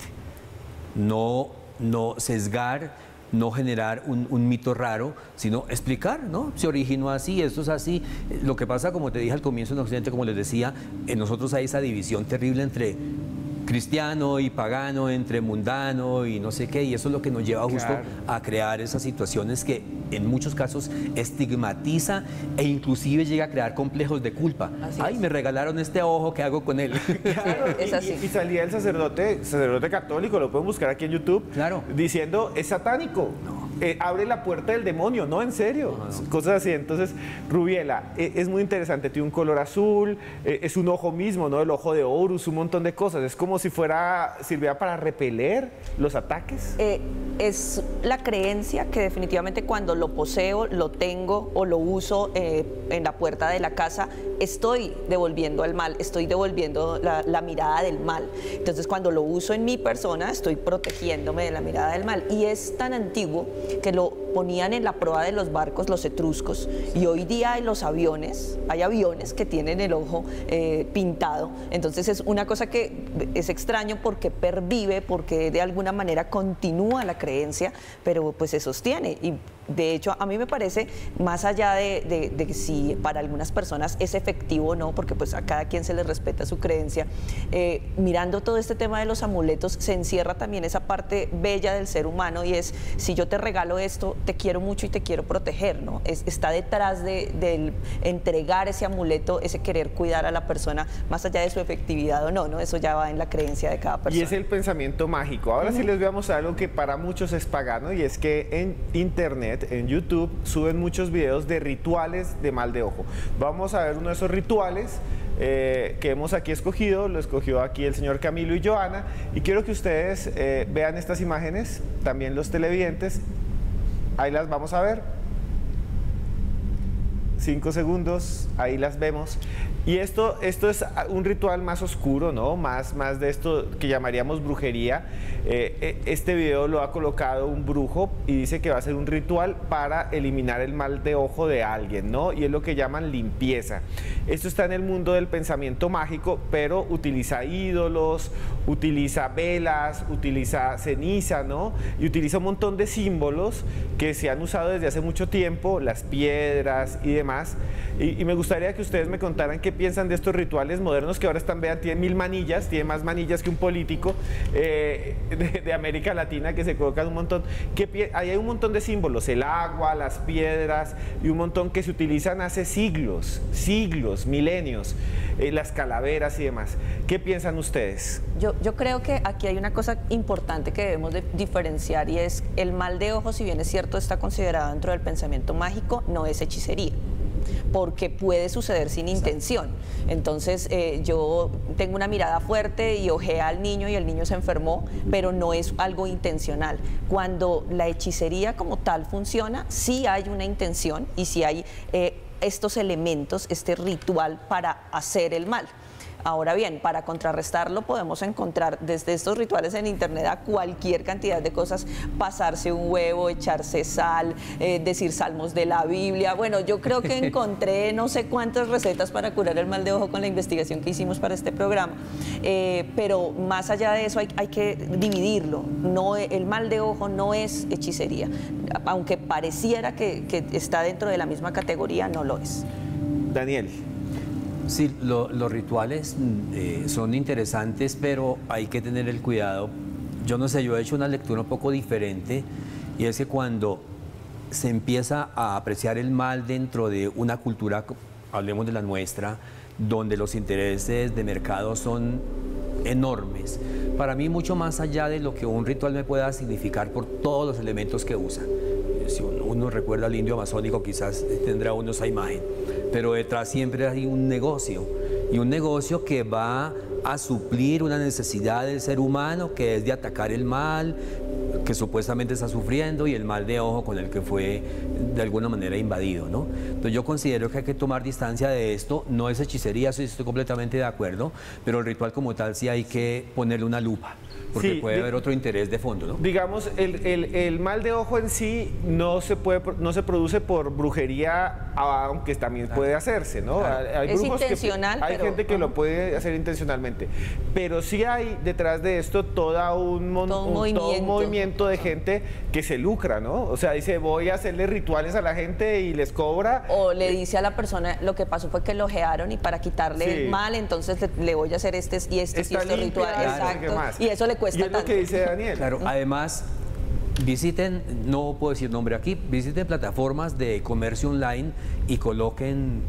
no, no sesgar, no generar un, un mito raro, sino explicar, ¿no? Se originó así, esto es así. Lo que pasa, como te dije al comienzo en Occidente, como les decía, en nosotros hay esa división terrible entre cristiano y pagano, entre mundano y no sé qué, y eso es lo que nos lleva justo claro. a crear esas situaciones que en muchos casos estigmatiza e inclusive llega a crear complejos de culpa. Así Ay, es. me regalaron este ojo, ¿qué hago con él? Claro, es así. Y, y salía el sacerdote, sacerdote católico, lo pueden buscar aquí en YouTube, claro. diciendo, es satánico. No. Eh, abre la puerta del demonio, no, en serio, no, no. cosas así. Entonces, Rubiela, eh, es muy interesante, tiene un color azul, eh, es un ojo mismo, ¿no? El ojo de Horus, un montón de cosas, es como si fuera, sirviera para repeler los ataques. Eh, es la creencia que definitivamente cuando lo poseo, lo tengo o lo uso eh, en la puerta de la casa, estoy devolviendo el mal, estoy devolviendo la, la mirada del mal. Entonces, cuando lo uso en mi persona, estoy protegiéndome de la mirada del mal. Y es tan antiguo que lo ponían en la proa de los barcos los etruscos, y hoy día en los aviones, hay aviones que tienen el ojo eh, pintado. Entonces es una cosa que es extraño porque pervive, porque de alguna manera continúa la creencia, pero pues se sostiene. Y de hecho, a mí me parece, más allá de, de, de si para algunas personas es efectivo o no, porque pues a cada quien se le respeta su creencia, eh, mirando todo este tema de los amuletos, se encierra también esa parte bella del ser humano, y es, si yo te regalo esto, te quiero mucho y te quiero proteger, ¿no? Es, está detrás de, del entregar ese amuleto, ese querer cuidar a la persona, más allá de su efectividad o no, ¿no? Eso ya va en la creencia de cada persona. Y es el pensamiento mágico. Ahora uh-huh. sí les voy a mostrar algo que para muchos es pagano, y es que en internet, en YouTube, suben muchos videos de rituales de mal de ojo. Vamos a ver uno de esos rituales eh, que hemos aquí escogido. Lo escogió aquí el señor Camilo y Joana, y quiero que ustedes eh, vean estas imágenes, también los televidentes. Ahí las vamos a ver. Cinco segundos, ahí las vemos. Y esto, esto es un ritual más oscuro, ¿no? Más, más de esto que llamaríamos brujería. Eh, este video lo ha colocado un brujo y dice que va a ser un ritual para eliminar el mal de ojo de alguien, ¿no? Y es lo que llaman limpieza. Esto está en el mundo del pensamiento mágico, pero utiliza ídolos, utiliza velas, utiliza ceniza, ¿no? Y utiliza un montón de símbolos que se han usado desde hace mucho tiempo, las piedras y demás. Y, y me gustaría que ustedes me contaran qué piensan de estos rituales modernos que ahora están, vean, tienen mil manillas, tiene más manillas que un político eh, de, de América Latina, que se colocan un montón. Que, ahí hay un montón de símbolos, el agua, las piedras y un montón que se utilizan hace siglos, siglos, milenios, eh, las calaveras y demás. ¿Qué piensan ustedes? Yo, yo creo que aquí hay una cosa importante que debemos de diferenciar, y es el mal de ojo, si bien es cierto está considerado dentro del pensamiento mágico, no es hechicería, porque puede suceder sin intención. Entonces eh, yo tengo una mirada fuerte y ojeé al niño y el niño se enfermó, pero no es algo intencional. Cuando la hechicería como tal funciona, sí hay una intención y sí hay eh, estos elementos, este ritual para hacer el mal. Ahora bien, para contrarrestarlo podemos encontrar desde estos rituales en internet a cualquier cantidad de cosas: pasarse un huevo, echarse sal, eh, decir salmos de la Biblia. Bueno, yo creo que encontré no sé cuántas recetas para curar el mal de ojo con la investigación que hicimos para este programa. Eh, pero más allá de eso hay, hay que dividirlo. No, el mal de ojo no es hechicería. Aunque pareciera que, que está dentro de la misma categoría, no lo es. Daniel. Sí, lo, los rituales eh, son interesantes, pero hay que tener el cuidado. Yo no sé, yo he hecho una lectura un poco diferente, y es que cuando se empieza a apreciar el mal dentro de una cultura, hablemos de la nuestra, donde los intereses de mercado son enormes, para mí mucho más allá de lo que un ritual me pueda significar por todos los elementos que usa. Si uno, uno recuerda al indio amazónico, quizás tendrá uno esa imagen, pero detrás siempre hay un negocio, y un negocio que va a suplir una necesidad del ser humano, que es de atacar el mal que supuestamente está sufriendo y el mal de ojo con el que fue de alguna manera invadido, ¿no? Entonces yo considero que hay que tomar distancia de esto. No es hechicería, eso estoy completamente de acuerdo, pero el ritual como tal sí hay que ponerle una lupa, porque sí, puede haber otro interés de fondo, ¿no? Digamos, el, el, el mal de ojo en sí no se puede, no se produce por brujería, aunque también puede hacerse, ¿no? Claro. Hay es brujos intencional, que, hay pero, gente que uh-huh. lo puede hacer intencionalmente, pero sí hay detrás de esto toda un, mon, todo un, un, movimiento. todo un movimiento de gente que se lucra, ¿no? O sea, dice, voy a hacerle rituales a la gente y les cobra. O le dice a la persona, lo que pasó fue que lo ojearon y para quitarle sí. el mal, entonces le, le voy a hacer este y este Está y este ritual. Exacto. Y eso le cuesta y es tanto. Lo que dice Daniel. Claro, además, visiten, no puedo decir nombre aquí, visiten plataformas de comercio online y coloquen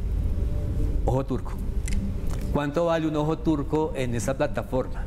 ojo turco. ¿Cuánto vale un ojo turco en esa plataforma?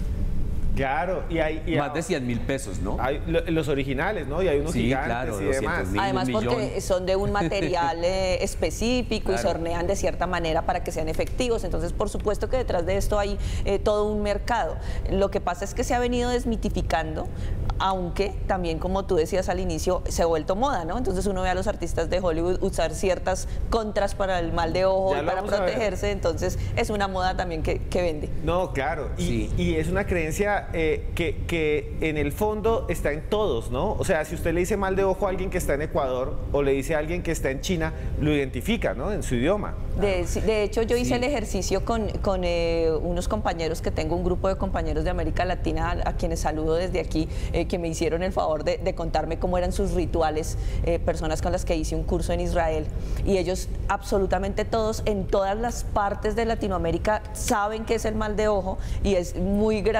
Claro, y hay... Y más de cien mil pesos, ¿no? Hay lo, los originales, ¿no? Y hay unos sí, gigantes claro, y demás. mil, Además un porque millón. son de un material eh, específico claro. y se hornean de cierta manera para que sean efectivos. Entonces, por supuesto que detrás de esto hay eh, todo un mercado. Lo que pasa es que se ha venido desmitificando, aunque también, como tú decías al inicio, se ha vuelto moda, ¿no? Entonces uno ve a los artistas de Hollywood usar ciertas contras para el mal de ojo ya y para protegerse. Entonces es una moda también que, que vende. No, claro. Y, sí. y es una creencia Eh, que, que en el fondo está en todos, ¿no? O sea, si usted le dice mal de ojo a alguien que está en Ecuador o le dice a alguien que está en China, lo identifica, ¿no? En su idioma. De, de hecho, yo hice sí. el ejercicio con, con eh, unos compañeros que tengo, un grupo de compañeros de América Latina, a, a quienes saludo desde aquí, eh, que me hicieron el favor de, de contarme cómo eran sus rituales, eh, personas con las que hice un curso en Israel, y ellos absolutamente todos, en todas las partes de Latinoamérica, saben qué es el mal de ojo, y es muy gracioso ver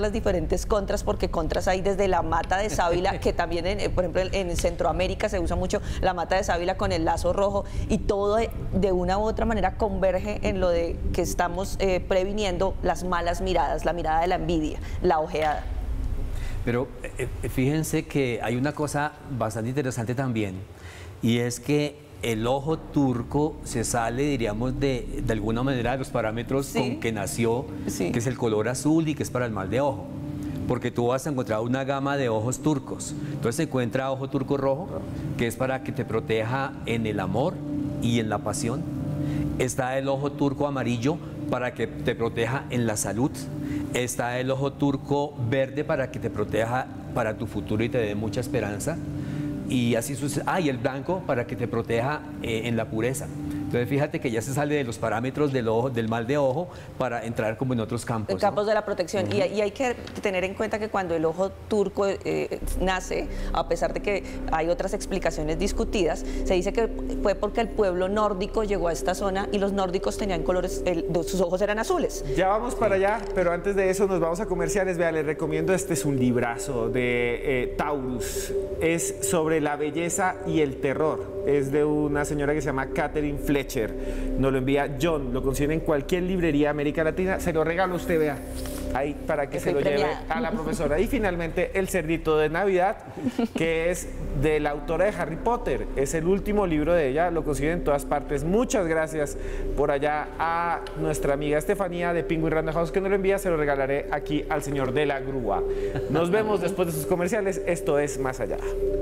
las diferentes contras, porque contras hay desde la mata de sábila, que también, en, por ejemplo, en Centroamérica se usa mucho la mata de sábila con el lazo rojo, y todo de, de una u otra manera converge en lo de que estamos eh, previniendo las malas miradas, la mirada de la envidia, la ojeada. Pero eh, fíjense que hay una cosa bastante interesante también, y es que el ojo turco se sale, diríamos, de, de alguna manera de los parámetros sí. con que nació, sí. que es el color azul y que es para el mal de ojo. Porque tú vas a encontrar una gama de ojos turcos. Entonces se encuentra ojo turco rojo, que es para que te proteja en el amor y en la pasión. Está el ojo turco amarillo para que te proteja en la salud. Está el ojo turco verde para que te proteja para tu futuro y te dé mucha esperanza. Y así sucede. Ah, y el blanco para que te proteja eh, en la pureza. Entonces fíjate que ya se sale de los parámetros del ojo, del mal de ojo, para entrar como en otros campos. Campos ¿no? de la protección. Uh-huh. y, y hay que tener en cuenta que cuando el ojo turco eh, nace, a pesar de que hay otras explicaciones discutidas, se dice que fue porque el pueblo nórdico llegó a esta zona y los nórdicos tenían colores, el, sus ojos eran azules. Ya vamos para allá, pero antes de eso nos vamos a comerciales. Vea, les recomiendo, este es un librazo de eh, Taurus. Es sobre la belleza y el terror. Es de una señora que se llama Catherine Fletcher. Nos lo envía John. Lo consiguen en cualquier librería de América Latina. Se lo regalo a usted, vea. Ahí para que se lo lleve a la profesora. Y finalmente El cerdito de Navidad, que es de la autora de Harry Potter. Es el último libro de ella. Lo consiguen en todas partes. Muchas gracias por allá a nuestra amiga Estefanía de Penguin Random House, que nos lo envía. Se lo regalaré aquí al señor de la grúa. Nos vemos después de sus comerciales. Esto es Más Allá.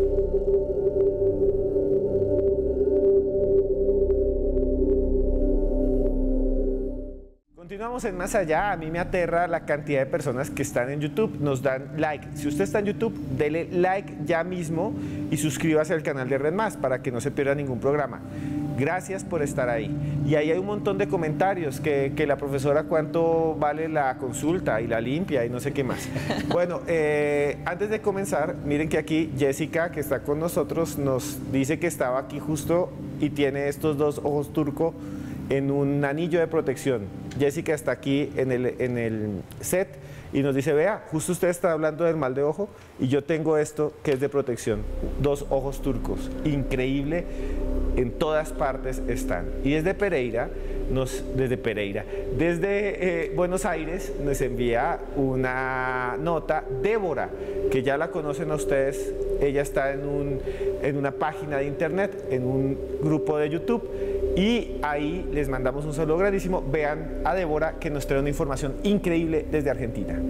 Continuamos en Más Allá. A mí me aterra la cantidad de personas que están en YouTube, nos dan like. Si usted está en YouTube, dele like ya mismo y suscríbase al canal de Red Más para que no se pierda ningún programa. Gracias por estar ahí. Y ahí hay un montón de comentarios, que, que la profesora cuánto vale la consulta y la limpia y no sé qué más. Bueno, eh, antes de comenzar, miren que aquí Jessica, que está con nosotros, nos dice que estaba aquí justo y tiene estos dos ojos turco en un anillo de protección. Jessica está aquí en el, en el set y nos dice, vea, justo usted está hablando del mal de ojo y yo tengo esto que es de protección, dos ojos turcos, increíble, en todas partes están. Y desde Pereira, nos, desde Pereira, desde eh, Buenos Aires nos envía una nota Débora, que ya la conocen a ustedes. Ella está en, un, en una página de internet, en un grupo de YouTube, y ahí les mandamos un saludo grandísimo. Vean a Débora, que nos trae una información increíble desde Argentina.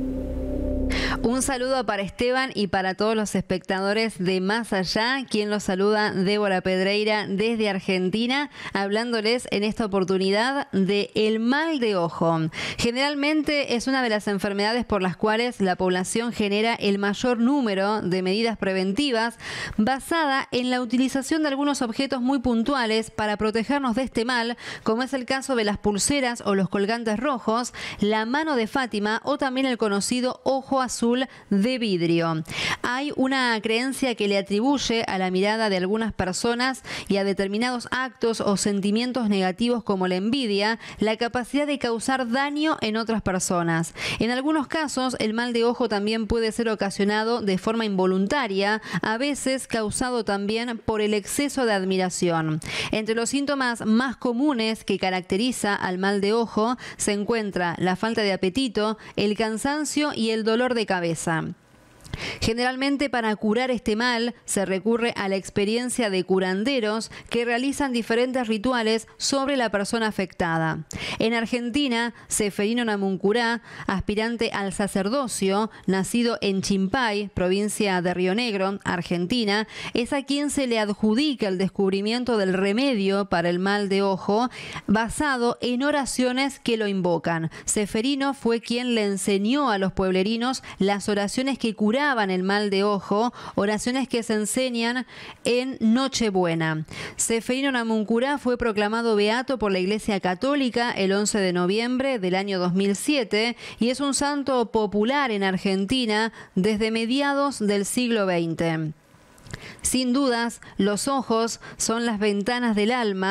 Un saludo para Esteban y para todos los espectadores de Más Allá, quien los saluda Débora Pedreira desde Argentina, hablándoles en esta oportunidad de el mal de ojo. Generalmente es una de las enfermedades por las cuales la población genera el mayor número de medidas preventivas, basada en la utilización de algunos objetos muy puntuales para protegernos de este mal, como es el caso de las pulseras o los colgantes rojos, la mano de Fátima o también el conocido ojo azul de vidrio. Hay una creencia que le atribuye a la mirada de algunas personas y a determinados actos o sentimientos negativos como la envidia, la capacidad de causar daño en otras personas. En algunos casos, el mal de ojo también puede ser ocasionado de forma involuntaria, a veces causado también por el exceso de admiración. Entre los síntomas más comunes que caracteriza al mal de ojo se encuentra la falta de apetito, el cansancio y el dolor de cabeza. Generalmente, para curar este mal se recurre a la experiencia de curanderos que realizan diferentes rituales sobre la persona afectada. En Argentina, Seferino Namuncurá, aspirante al sacerdocio, nacido en Chimpay, provincia de Río Negro, Argentina, es a quien se le adjudica el descubrimiento del remedio para el mal de ojo, basado en oraciones que lo invocan. Seferino fue quien le enseñó a los pueblerinos las oraciones que curaban el mal de ojo, oraciones que se enseñan en Nochebuena. Seferino Namuncurá fue proclamado beato por la Iglesia Católica el once de noviembre del año dos mil siete y es un santo popular en Argentina desde mediados del siglo veinte. Sin dudas, los ojos son las ventanas del alma,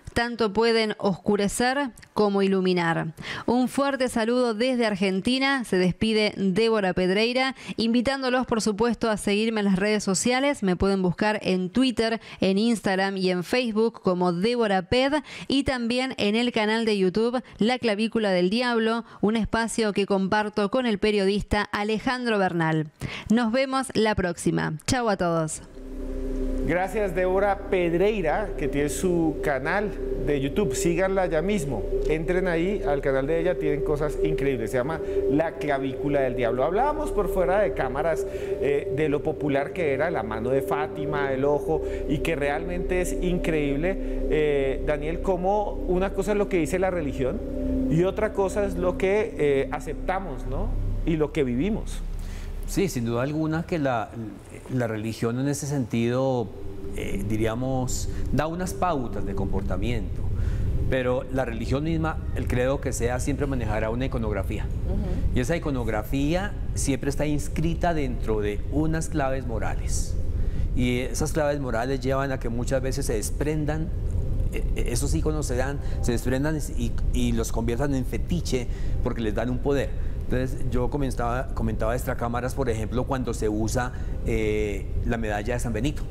tanto pueden oscurecer como iluminar. Un fuerte saludo desde Argentina. Se despide Débora Pedreira, invitándolos por supuesto a seguirme en las redes sociales. Me pueden buscar en Twitter, en Instagram y en Facebook como Débora Ped, y también en el canal de YouTube La Clavícula del Diablo, un espacio que comparto con el periodista Alejandro Bernal. Nos vemos la próxima. Chau a todos. Gracias, Débora Pedreira, que tiene su canal de YouTube. Síganla ya mismo. Entren ahí al canal de ella, tienen cosas increíbles. Se llama La Clavícula del Diablo. Hablábamos por fuera de cámaras eh, de lo popular que era la mano de Fátima, el ojo, y que realmente es increíble, eh, Daniel, cómo una cosa es lo que dice la religión y otra cosa es lo que eh, aceptamos, ¿no? Y lo que vivimos. Sí, sin duda alguna que la, la religión en ese sentido, eh, diríamos, da unas pautas de comportamiento, pero la religión misma, el credo que sea, siempre manejará una iconografía. Uh-huh. Y esa iconografía siempre está inscrita dentro de unas claves morales. Y esas claves morales llevan a que muchas veces se desprendan, esos iconos se dan, se desprendan y, y los conviertan en fetiche porque les dan un poder. Entonces, yo comentaba, comentaba extra cámaras, por ejemplo, cuando se usa eh, la medalla de San Benito.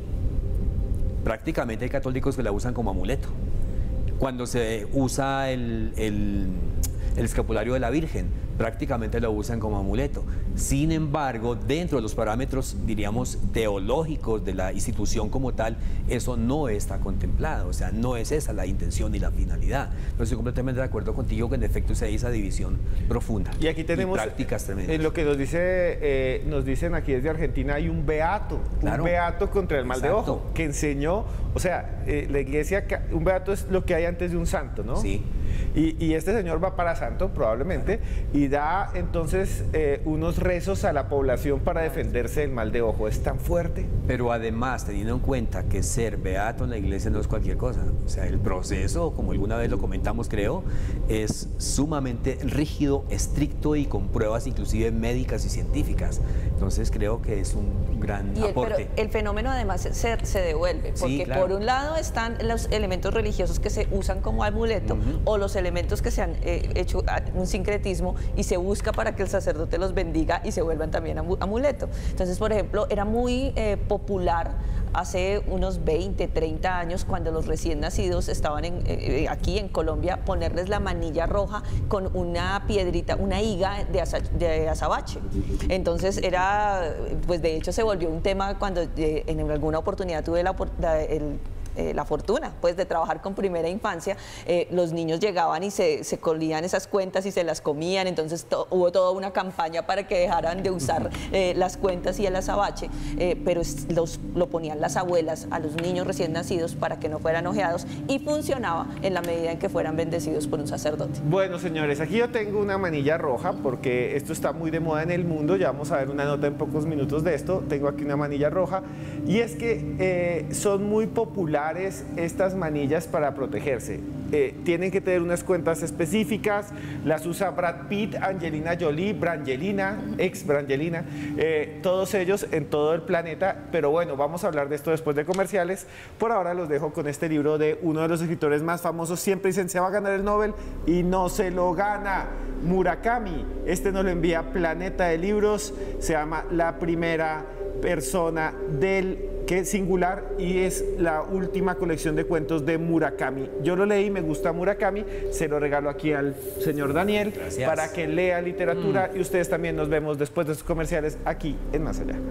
Prácticamente hay católicos que la usan como amuleto. Cuando se usa el, el, el escapulario de la Virgen, prácticamente lo usan como amuleto. Sin embargo, dentro de los parámetros, diríamos, teológicos de la institución como tal, eso no está contemplado, o sea, no es esa la intención ni la finalidad. Pero estoy completamente de acuerdo contigo que en efecto se hay esa división profunda. Y aquí tenemos, y prácticas tremendas. En lo que nos, dice, eh, nos dicen aquí desde Argentina, hay un beato, claro. un beato contra el mal Exacto. de ojo, que enseñó, o sea, eh, la iglesia, un beato es lo que hay antes de un santo, ¿no? Sí. Y, y este señor va para santo probablemente y da entonces eh, unos rezos a la población para defenderse del mal de ojo. ¿Es tan fuerte? Pero además, teniendo en cuenta que ser beato en la iglesia no es cualquier cosa, o sea, el proceso, como alguna vez lo comentamos creo, es sumamente rígido, estricto y con pruebas inclusive médicas y científicas. Entonces creo que es un gran y el, aporte. Pero el fenómeno además se, se devuelve, porque sí, claro. por un lado están los elementos religiosos que se usan como amuleto, uh-huh. o los elementos que se han eh, hecho un sincretismo y se busca para que el sacerdote los bendiga y se vuelvan también amuleto. Entonces, por ejemplo, era muy eh, popular hace unos veinte, treinta años, cuando los recién nacidos estaban en, eh, aquí en Colombia, ponerles la manilla roja con una piedrita, una higa de, asa, de azabache. Entonces era, pues de hecho se volvió un tema cuando eh, en alguna oportunidad tuve la, la, el, Eh, la fortuna pues de trabajar con primera infancia, eh, los niños llegaban y se, se colían esas cuentas y se las comían, entonces to, hubo toda una campaña para que dejaran de usar eh, las cuentas y el azabache, eh, pero los, lo ponían las abuelas a los niños recién nacidos para que no fueran ojeados y funcionaba en la medida en que fueran bendecidos por un sacerdote. Bueno, señores, aquí yo tengo una manilla roja porque esto está muy de moda en el mundo, ya vamos a ver una nota en pocos minutos de esto. Tengo aquí una manilla roja y es que eh, son muy populares estas manillas para protegerse. Eh, tienen que tener unas cuentas específicas, las usa Brad Pitt, Angelina Jolie, Brangelina, ex Brangelina, eh, todos ellos en todo el planeta, pero bueno, vamos a hablar de esto después de comerciales. Por ahora los dejo con este libro de uno de los escritores más famosos, siempre dicen se va a ganar el Nobel y no se lo gana, Murakami. Este nos lo envía Planeta de Libros, se llama La primera persona del que es singular y es la última colección de cuentos de Murakami. Yo lo leí, me gusta Murakami, se lo regalo aquí al señor Daniel. Gracias. Para que lea literatura mm. y ustedes también. Nos vemos después de sus comerciales aquí en Más Allá.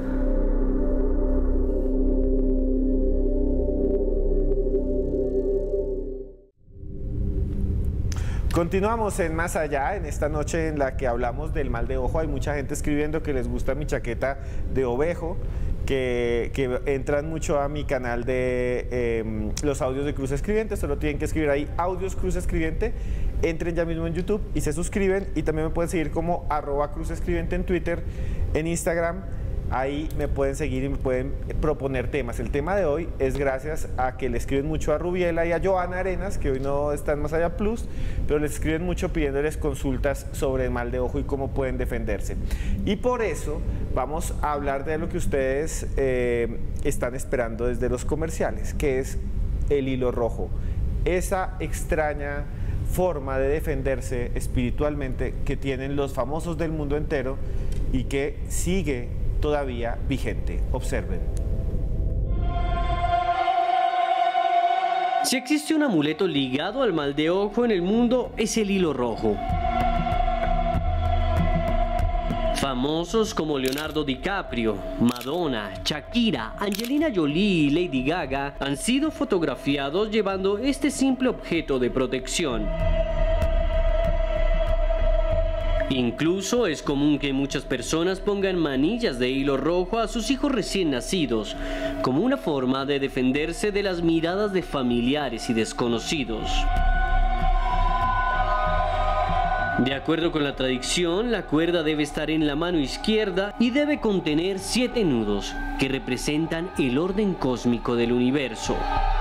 Continuamos en Más Allá, en esta noche en la que hablamos del mal de ojo. Hay mucha gente escribiendo que les gusta mi chaqueta de ovejo, que, que entran mucho a mi canal de eh, los audios de Cruz Escribiente. Solo tienen que escribir ahí audios Cruz Escribiente, entren ya mismo en YouTube y se suscriben, y también me pueden seguir como arroba Cruz Escribiente en Twitter, en Instagram. Ahí me pueden seguir y me pueden proponer temas. El tema de hoy es gracias a que le escriben mucho a Rubiela y a Joana Arenas, que hoy no están Más Allá Plus, pero les escriben mucho pidiéndoles consultas sobre el mal de ojo y cómo pueden defenderse. Y por eso vamos a hablar de lo que ustedes eh, están esperando desde los comerciales, que es el hilo rojo. esa extraña forma de defenderse espiritualmente que tienen los famosos del mundo entero y que sigue todavía vigente. Observen. Si existe un amuleto ligado al mal de ojo en el mundo, es el hilo rojo. Famosos como Leonardo DiCaprio, Madonna, Shakira, Angelina Jolie y Lady Gaga han sido fotografiados llevando este simple objeto de protección. Incluso es común que muchas personas pongan manillas de hilo rojo a sus hijos recién nacidos, como una forma de defenderse de las miradas de familiares y desconocidos. De acuerdo con la tradición, la cuerda debe estar en la mano izquierda y debe contener siete nudos, que representan el orden cósmico del universo.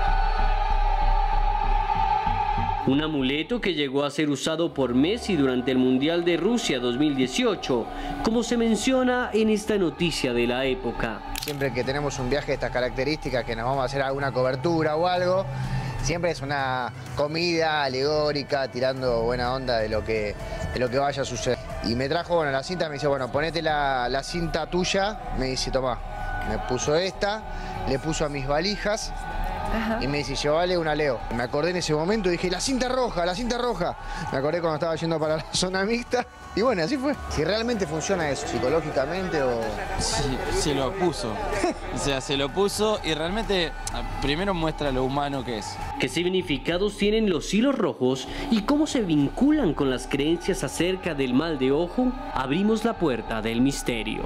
Un amuleto que llegó a ser usado por Messi durante el Mundial de Rusia dos mil dieciocho, como se menciona en esta noticia de la época. Siempre que tenemos un viaje de estas características, que nos vamos a hacer alguna cobertura o algo, siempre es una comida alegórica, tirando buena onda de lo que, de lo que vaya a suceder. Y me trajo, bueno, la cinta, me dice, bueno, ponete la, la cinta tuya, me dice, tomá. Me puso esta, le puso a mis valijas. Ajá. Y me dice, llévale una Leo. Me acordé en ese momento y dije, la cinta roja, la cinta roja. Me acordé cuando estaba yendo para la zona mixta. Y bueno, así fue. Si realmente funciona eso, psicológicamente o... Sí, se lo puso. O sea, se lo puso y realmente primero muestra lo humano que es. ¿Qué significados tienen los hilos rojos y cómo se vinculan con las creencias acerca del mal de ojo? Abrimos la puerta del misterio.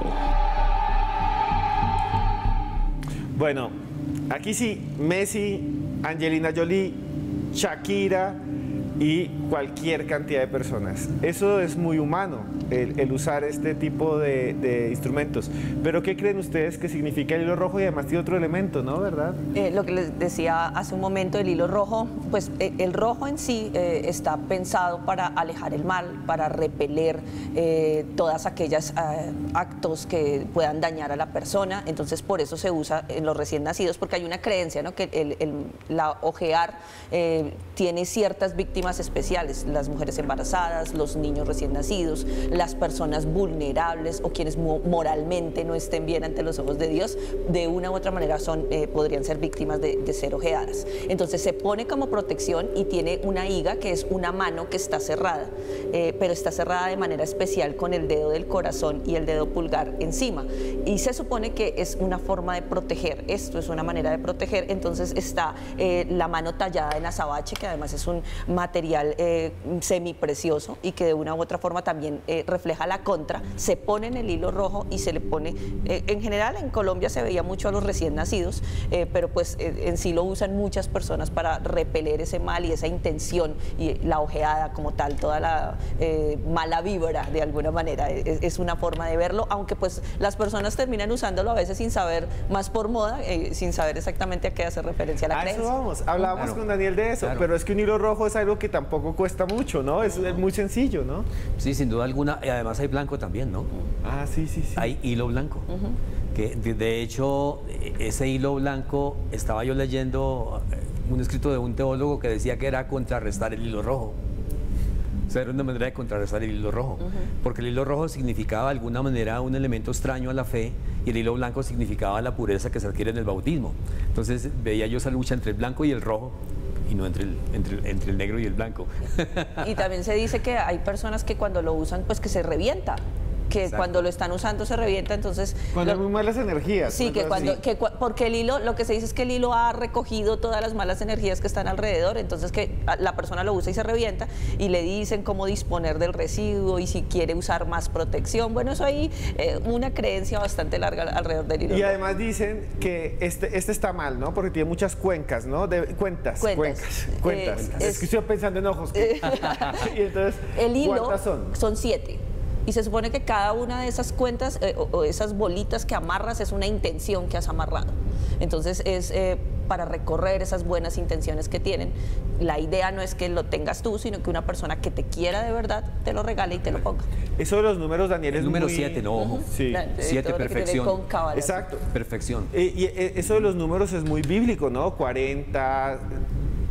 Bueno, aquí sí, Messi, Angelina Jolie, Shakira y cualquier cantidad de personas. Eso es muy humano, el, el usar este tipo de, de instrumentos. Pero ¿qué creen ustedes que significa el hilo rojo? Y además tiene otro elemento, ¿no? ¿Verdad? Eh, lo que les decía hace un momento, el hilo rojo, pues eh, el rojo en sí eh, está pensado para alejar el mal, para repeler eh, todas aquellas eh, actos que puedan dañar a la persona. Entonces por eso se usa en los recién nacidos, porque hay una creencia, ¿no?, que el, el, la ojear eh, tiene ciertas víctimas especiales, las mujeres embarazadas, los niños recién nacidos, las personas vulnerables o quienes moralmente no estén bien ante los ojos de Dios, de una u otra manera son, eh, podrían ser víctimas de, de ser ojeadas. Entonces se pone como protección y tiene una higa que es una mano que está cerrada, eh, pero está cerrada de manera especial con el dedo del corazón y el dedo pulgar encima. Y se supone que es una forma de proteger, esto es una manera de proteger. Entonces está eh, la mano tallada en azabache, que además es un material eh, semiprecioso y que de una u otra forma también eh, refleja la contra. Se pone en el hilo rojo y se le pone, eh, en general en Colombia se veía mucho a los recién nacidos, eh, pero pues eh, en sí lo usan muchas personas para repeler ese mal y esa intención y la ojeada como tal, toda la eh, mala vibra de alguna manera. Es, es una forma de verlo, aunque pues las personas terminan usándolo a veces sin saber, más por moda, eh, sin saber exactamente a qué hace referencia la a creencia. Eso vamos, hablábamos claro. con Daniel de eso, claro. pero es que un hilo rojo es algo que tampoco cuesta mucho, ¿no? Es, es muy sencillo, ¿no? Sí, sin duda alguna, y además hay blanco también, ¿no? Ah, sí, sí, sí. Hay hilo blanco. Uh-huh. Que de, de hecho, ese hilo blanco, estaba yo leyendo un escrito de un teólogo que decía que era contrarrestar el hilo rojo. O sea, era una manera de contrarrestar el hilo rojo, uh-huh. porque el hilo rojo significaba de alguna manera un elemento extraño a la fe y el hilo blanco significaba la pureza que se adquiere en el bautismo. Entonces veía yo esa lucha entre el blanco y el rojo y no entre el, entre, entre el negro y el blanco. Y también se dice que hay personas que cuando lo usan, pues que se revienta. Que Exacto. cuando lo están usando se revienta, entonces... Cuando lo, hay muy malas energías. Sí, que cuando, que, porque el hilo, lo que se dice es que el hilo ha recogido todas las malas energías que están alrededor, entonces que la persona lo usa y se revienta, y le dicen cómo disponer del residuo y si quiere usar más protección. Bueno, eso hay eh, una creencia bastante larga alrededor del hilo. Y además dicen que este, este está mal, ¿no? Porque tiene muchas cuencas, ¿no? De, cuentas, cuentas. Cuencas, cuentas. Eh, es, es que estoy pensando en ojos. Que... y entonces, el hilo ¿cuántas son? Son siete. Y se supone que cada una de esas cuentas eh, o, o esas bolitas que amarras es una intención que has amarrado. Entonces es eh, para recorrer esas buenas intenciones que tienen. La idea no es que lo tengas tú, sino que una persona que te quiera de verdad te lo regale y te lo ponga. Eso de los números, Daniel, el es número muy... siete, no, ojo. Sí. siete, perfección. Exacto. Perfección. Eh, y eso de los números es muy bíblico, ¿no? cuarenta...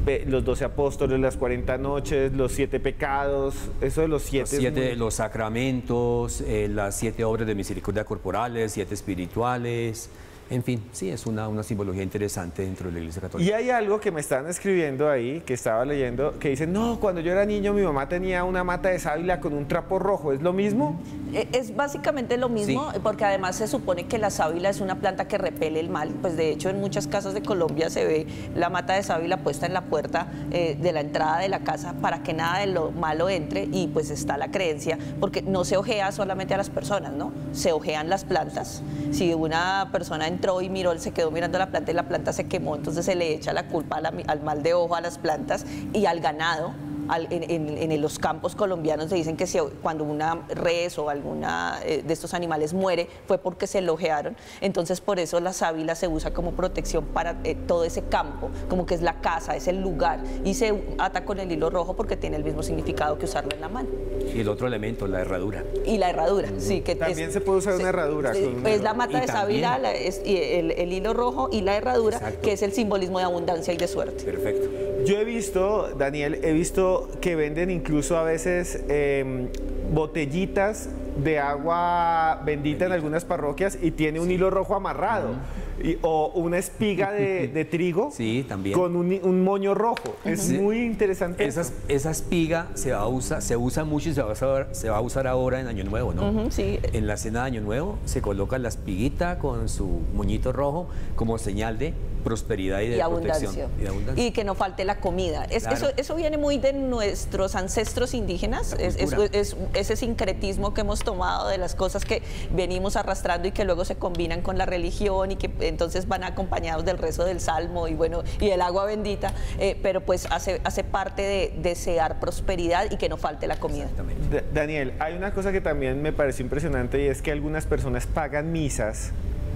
los doce apóstoles, las cuarenta noches, los siete pecados, eso de los siete. Los, siete, muy... los sacramentos, eh, las siete obras de misericordia corporales, siete espirituales. En fin, sí, es una, una simbología interesante dentro de la Iglesia Católica. Y hay algo que me están escribiendo ahí, que estaba leyendo, que dicen, no, cuando yo era niño mi mamá tenía una mata de sábila con un trapo rojo, ¿es lo mismo? Es básicamente lo mismo, sí. Porque además se supone que la sábila es una planta que repele el mal, pues de hecho en muchas casas de Colombia se ve la mata de sábila puesta en la puerta eh, de la entrada de la casa para que nada de lo malo entre, y pues está la creencia, porque no se ojea solamente a las personas, ¿no? Se ojean las plantas. Si una persona entró y miró, se quedó mirando la planta y la planta se quemó, entonces se le echa la culpa a la, al mal de ojo a las plantas y al ganado. Al, en, en, en los campos colombianos se dicen que si, cuando una res o alguna eh, de estos animales muere fue porque se lo ojearon, entonces por eso la sábila se usa como protección para eh, todo ese campo, como que es la casa, es el lugar, y se ata con el hilo rojo porque tiene el mismo significado que usarlo en la mano. Y el otro elemento, la herradura. Y la herradura, mm. sí. Que también es, se puede usar una herradura. Sí, con es la mata de sábila, la, es, y el, el hilo rojo y la herradura, exacto, que es el simbolismo de abundancia y de suerte. Perfecto. Yo he visto, Daniel, he visto que venden incluso a veces eh, botellitas de agua bendita, bendita en algunas parroquias y tiene un sí. hilo rojo amarrado. Uh-huh. y, o una espiga de, de trigo sí, también. con un, un moño rojo. Uh-huh. Es sí. muy interesante. Esa, esa espiga se, va a usar, se usa mucho y se va a usar, se va a usar ahora en Año Nuevo, ¿no? Uh-huh, sí. En la cena de Año Nuevo se coloca la espiguita con su moñito rojo como señal de prosperidad y de y protección. Abundancia. Y, de abundancia. Y que no falte la comida. Es, claro. eso, eso viene muy de nuestros ancestros indígenas, es, es, es, ese sincretismo que hemos tomado de las cosas que venimos arrastrando y que luego se combinan con la religión y que entonces van acompañados del rezo del salmo y bueno, y el agua bendita, eh, pero pues hace, hace parte de desear prosperidad y que no falte la comida. D- Daniel, hay una cosa que también me pareció impresionante y es que algunas personas pagan misas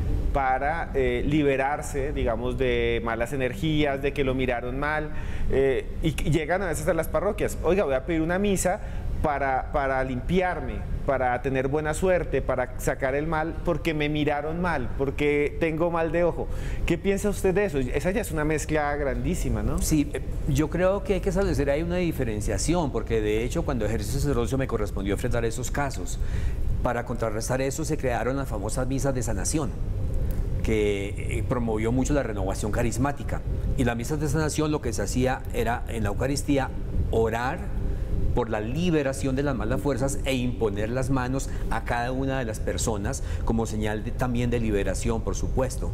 para eh, liberarse, digamos, de malas energías, de que lo miraron mal, eh, y, y llegan a veces a las parroquias. Oiga, voy a pedir una misa para, para limpiarme, para tener buena suerte, para sacar el mal, porque me miraron mal, porque tengo mal de ojo. ¿Qué piensa usted de eso? Esa ya es una mezcla grandísima, ¿no? Sí, yo creo que hay que establecer ahí una diferenciación, porque de hecho cuando ejercí sacerdocio me correspondió enfrentar esos casos. Para contrarrestar eso se crearon las famosas misas de sanación, que promovió mucho la renovación carismática. Y las misas de sanación lo que se hacía era en la Eucaristía orar por la liberación de las malas fuerzas e imponer las manos a cada una de las personas como señal de, también de liberación, por supuesto.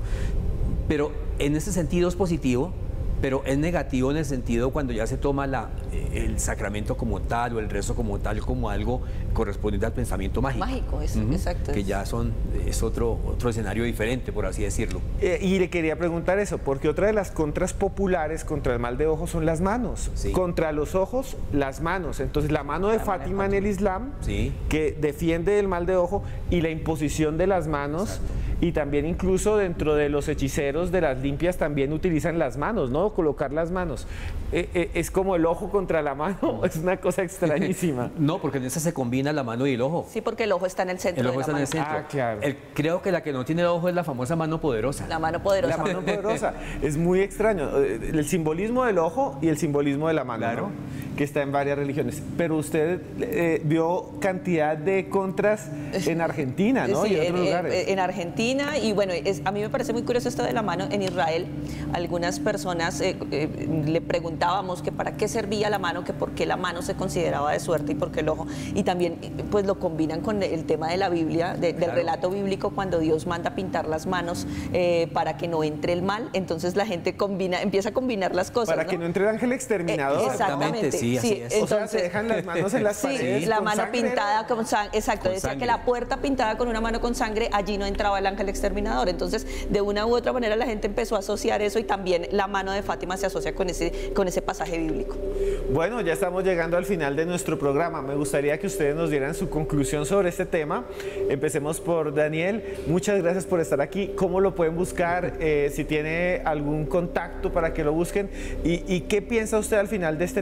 Pero en ese sentido es positivo, pero es negativo en el sentido cuando ya se toma la, el sacramento como tal o el rezo como tal como algo correspondiente al pensamiento mágico. Mágico, es, uh-huh. exacto. Que ya son, es otro, otro escenario diferente, por así decirlo. Eh, y le quería preguntar eso, porque otra de las contras populares contra el mal de ojo son las manos. Sí. Contra los ojos, las manos. Entonces la mano de la Fátima mano de en el Islam, sí. que defiende el mal de ojo, y la imposición de las manos. Exacto. Y también incluso dentro de los hechiceros de las limpias también utilizan las manos, ¿no? Colocar las manos. Eh, eh, es como el ojo contra la mano, es una cosa extrañísima. No, porque en esa se combina la mano y el ojo. Sí, porque el ojo está en el centro. El ojo de está la en el mano. centro. Ah, claro. El, creo que la que no tiene el ojo es la famosa mano poderosa. La mano poderosa. La mano poderosa. Es muy extraño. El simbolismo del ojo y el simbolismo de la mano, claro. ¿no? Que está en varias religiones. Pero usted eh, vio cantidad de contras en Argentina, ¿no? Sí, y en otros en, lugares. En Argentina, y bueno, es, a mí me parece muy curioso esto de la mano. En Israel, algunas personas eh, eh, le preguntábamos que para qué servía la mano, que por qué la mano se consideraba de suerte y por qué el ojo. Y también pues lo combinan con el tema de la Biblia, de, del claro. relato bíblico, cuando Dios manda pintar las manos eh, para que no entre el mal. Entonces la gente combina, empieza a combinar las cosas. Para ¿no? que no entre el ángel exterminador. Eh, exactamente. Sí, así sí, es. Entonces, o sea, se dejan las manos en las sí, paredes. Sí, la con mano sangre, pintada con sangre. Exacto, con decía sangre. que la puerta pintada con una mano con sangre, allí no entraba el ángel exterminador. Entonces, de una u otra manera la gente empezó a asociar eso y también la mano de Fátima se asocia con ese, con ese pasaje bíblico. Bueno, ya estamos llegando al final de nuestro programa. Me gustaría que ustedes nos dieran su conclusión sobre este tema. Empecemos por Daniel. Muchas gracias por estar aquí. ¿Cómo lo pueden buscar? Eh, si tiene algún contacto para que lo busquen. ¿Y, y qué piensa usted al final de este tema que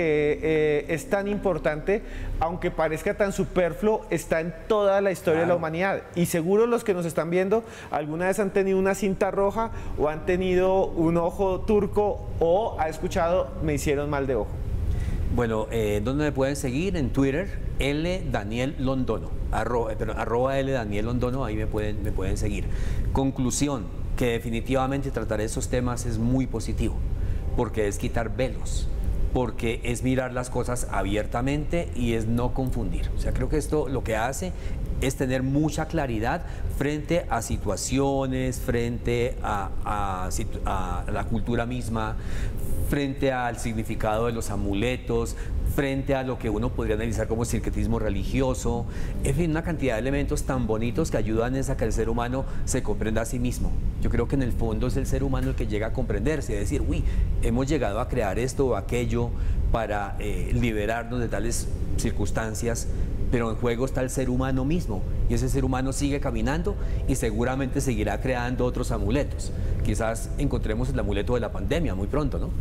que eh, es tan importante, aunque parezca tan superfluo, está en toda la historia claro. de la humanidad. Y seguro los que nos están viendo alguna vez han tenido una cinta roja o han tenido un ojo turco o ha escuchado me hicieron mal de ojo. Bueno, eh, ¿dónde me pueden seguir? En Twitter, L Daniel Londono, arroba, eh, perdón, arroba L Daniel Londono, ahí me pueden, me pueden seguir. Conclusión, que definitivamente tratar esos temas es muy positivo, porque es quitar velos, porque es mirar las cosas abiertamente y es no confundir. O sea, creo que esto lo que hace es tener mucha claridad frente a situaciones, frente a, a, a la cultura misma, frente al significado de los amuletos, frente a lo que uno podría analizar como sincretismo religioso, en fin, una cantidad de elementos tan bonitos que ayudan a que el ser humano se comprenda a sí mismo. Yo creo que en el fondo es el ser humano el que llega a comprenderse, es decir, uy, hemos llegado a crear esto o aquello para eh, liberarnos de tales circunstancias, pero en juego está el ser humano mismo, y ese ser humano sigue caminando y seguramente seguirá creando otros amuletos. Quizás encontremos el amuleto de la pandemia muy pronto, ¿no?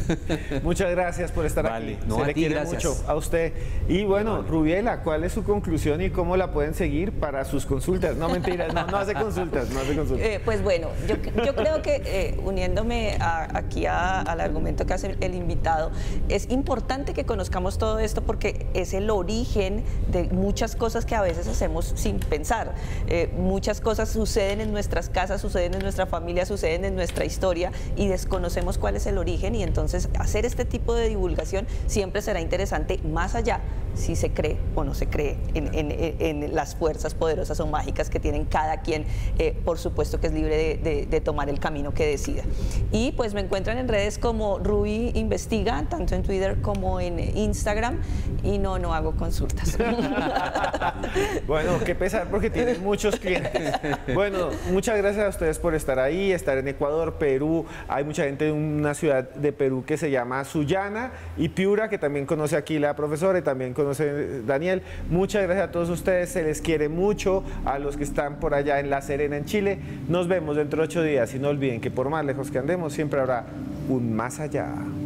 Muchas gracias por estar vale. aquí. No, Se a le ti, quiere gracias. mucho a usted. Y bueno, vale. Rubiela, ¿cuál es su conclusión y cómo la pueden seguir para sus consultas? No, mentiras, no, no hace consultas, no hace consultas. Eh, pues bueno, yo, yo creo que eh, uniéndome a, aquí a, al argumento que hace el invitado, es importante que conozcamos todo esto porque es el origen de muchas cosas que a veces hacemos sin pensar. Eh, muchas cosas suceden en nuestras casas, suceden en nuestra familia, suceden en nuestra historia y desconocemos cuál es el origen, y entonces hacer este tipo de divulgación siempre será interesante, más allá si se cree o no se cree en, en, en las fuerzas poderosas o mágicas que tienen cada quien. Eh, por supuesto que es libre de, de, de tomar el camino que decida. Y pues me encuentran en redes como Ruby Investiga, tanto en Twitter como en Instagram, y no, no hago consultas. Bueno, qué pesar porque tienen muchos clientes. Bueno, muchas gracias a ustedes por estar ahí, estar en Ecuador, Perú. Hay mucha gente en una ciudad de Perú que se llama Sullana, y Piura, que también conoce aquí la profesora y también conoce Daniel. Muchas gracias a todos ustedes, se les quiere mucho, a los que están por allá en La Serena, en Chile. Nos vemos dentro de ocho días y no olviden que por más lejos que andemos siempre habrá un más allá.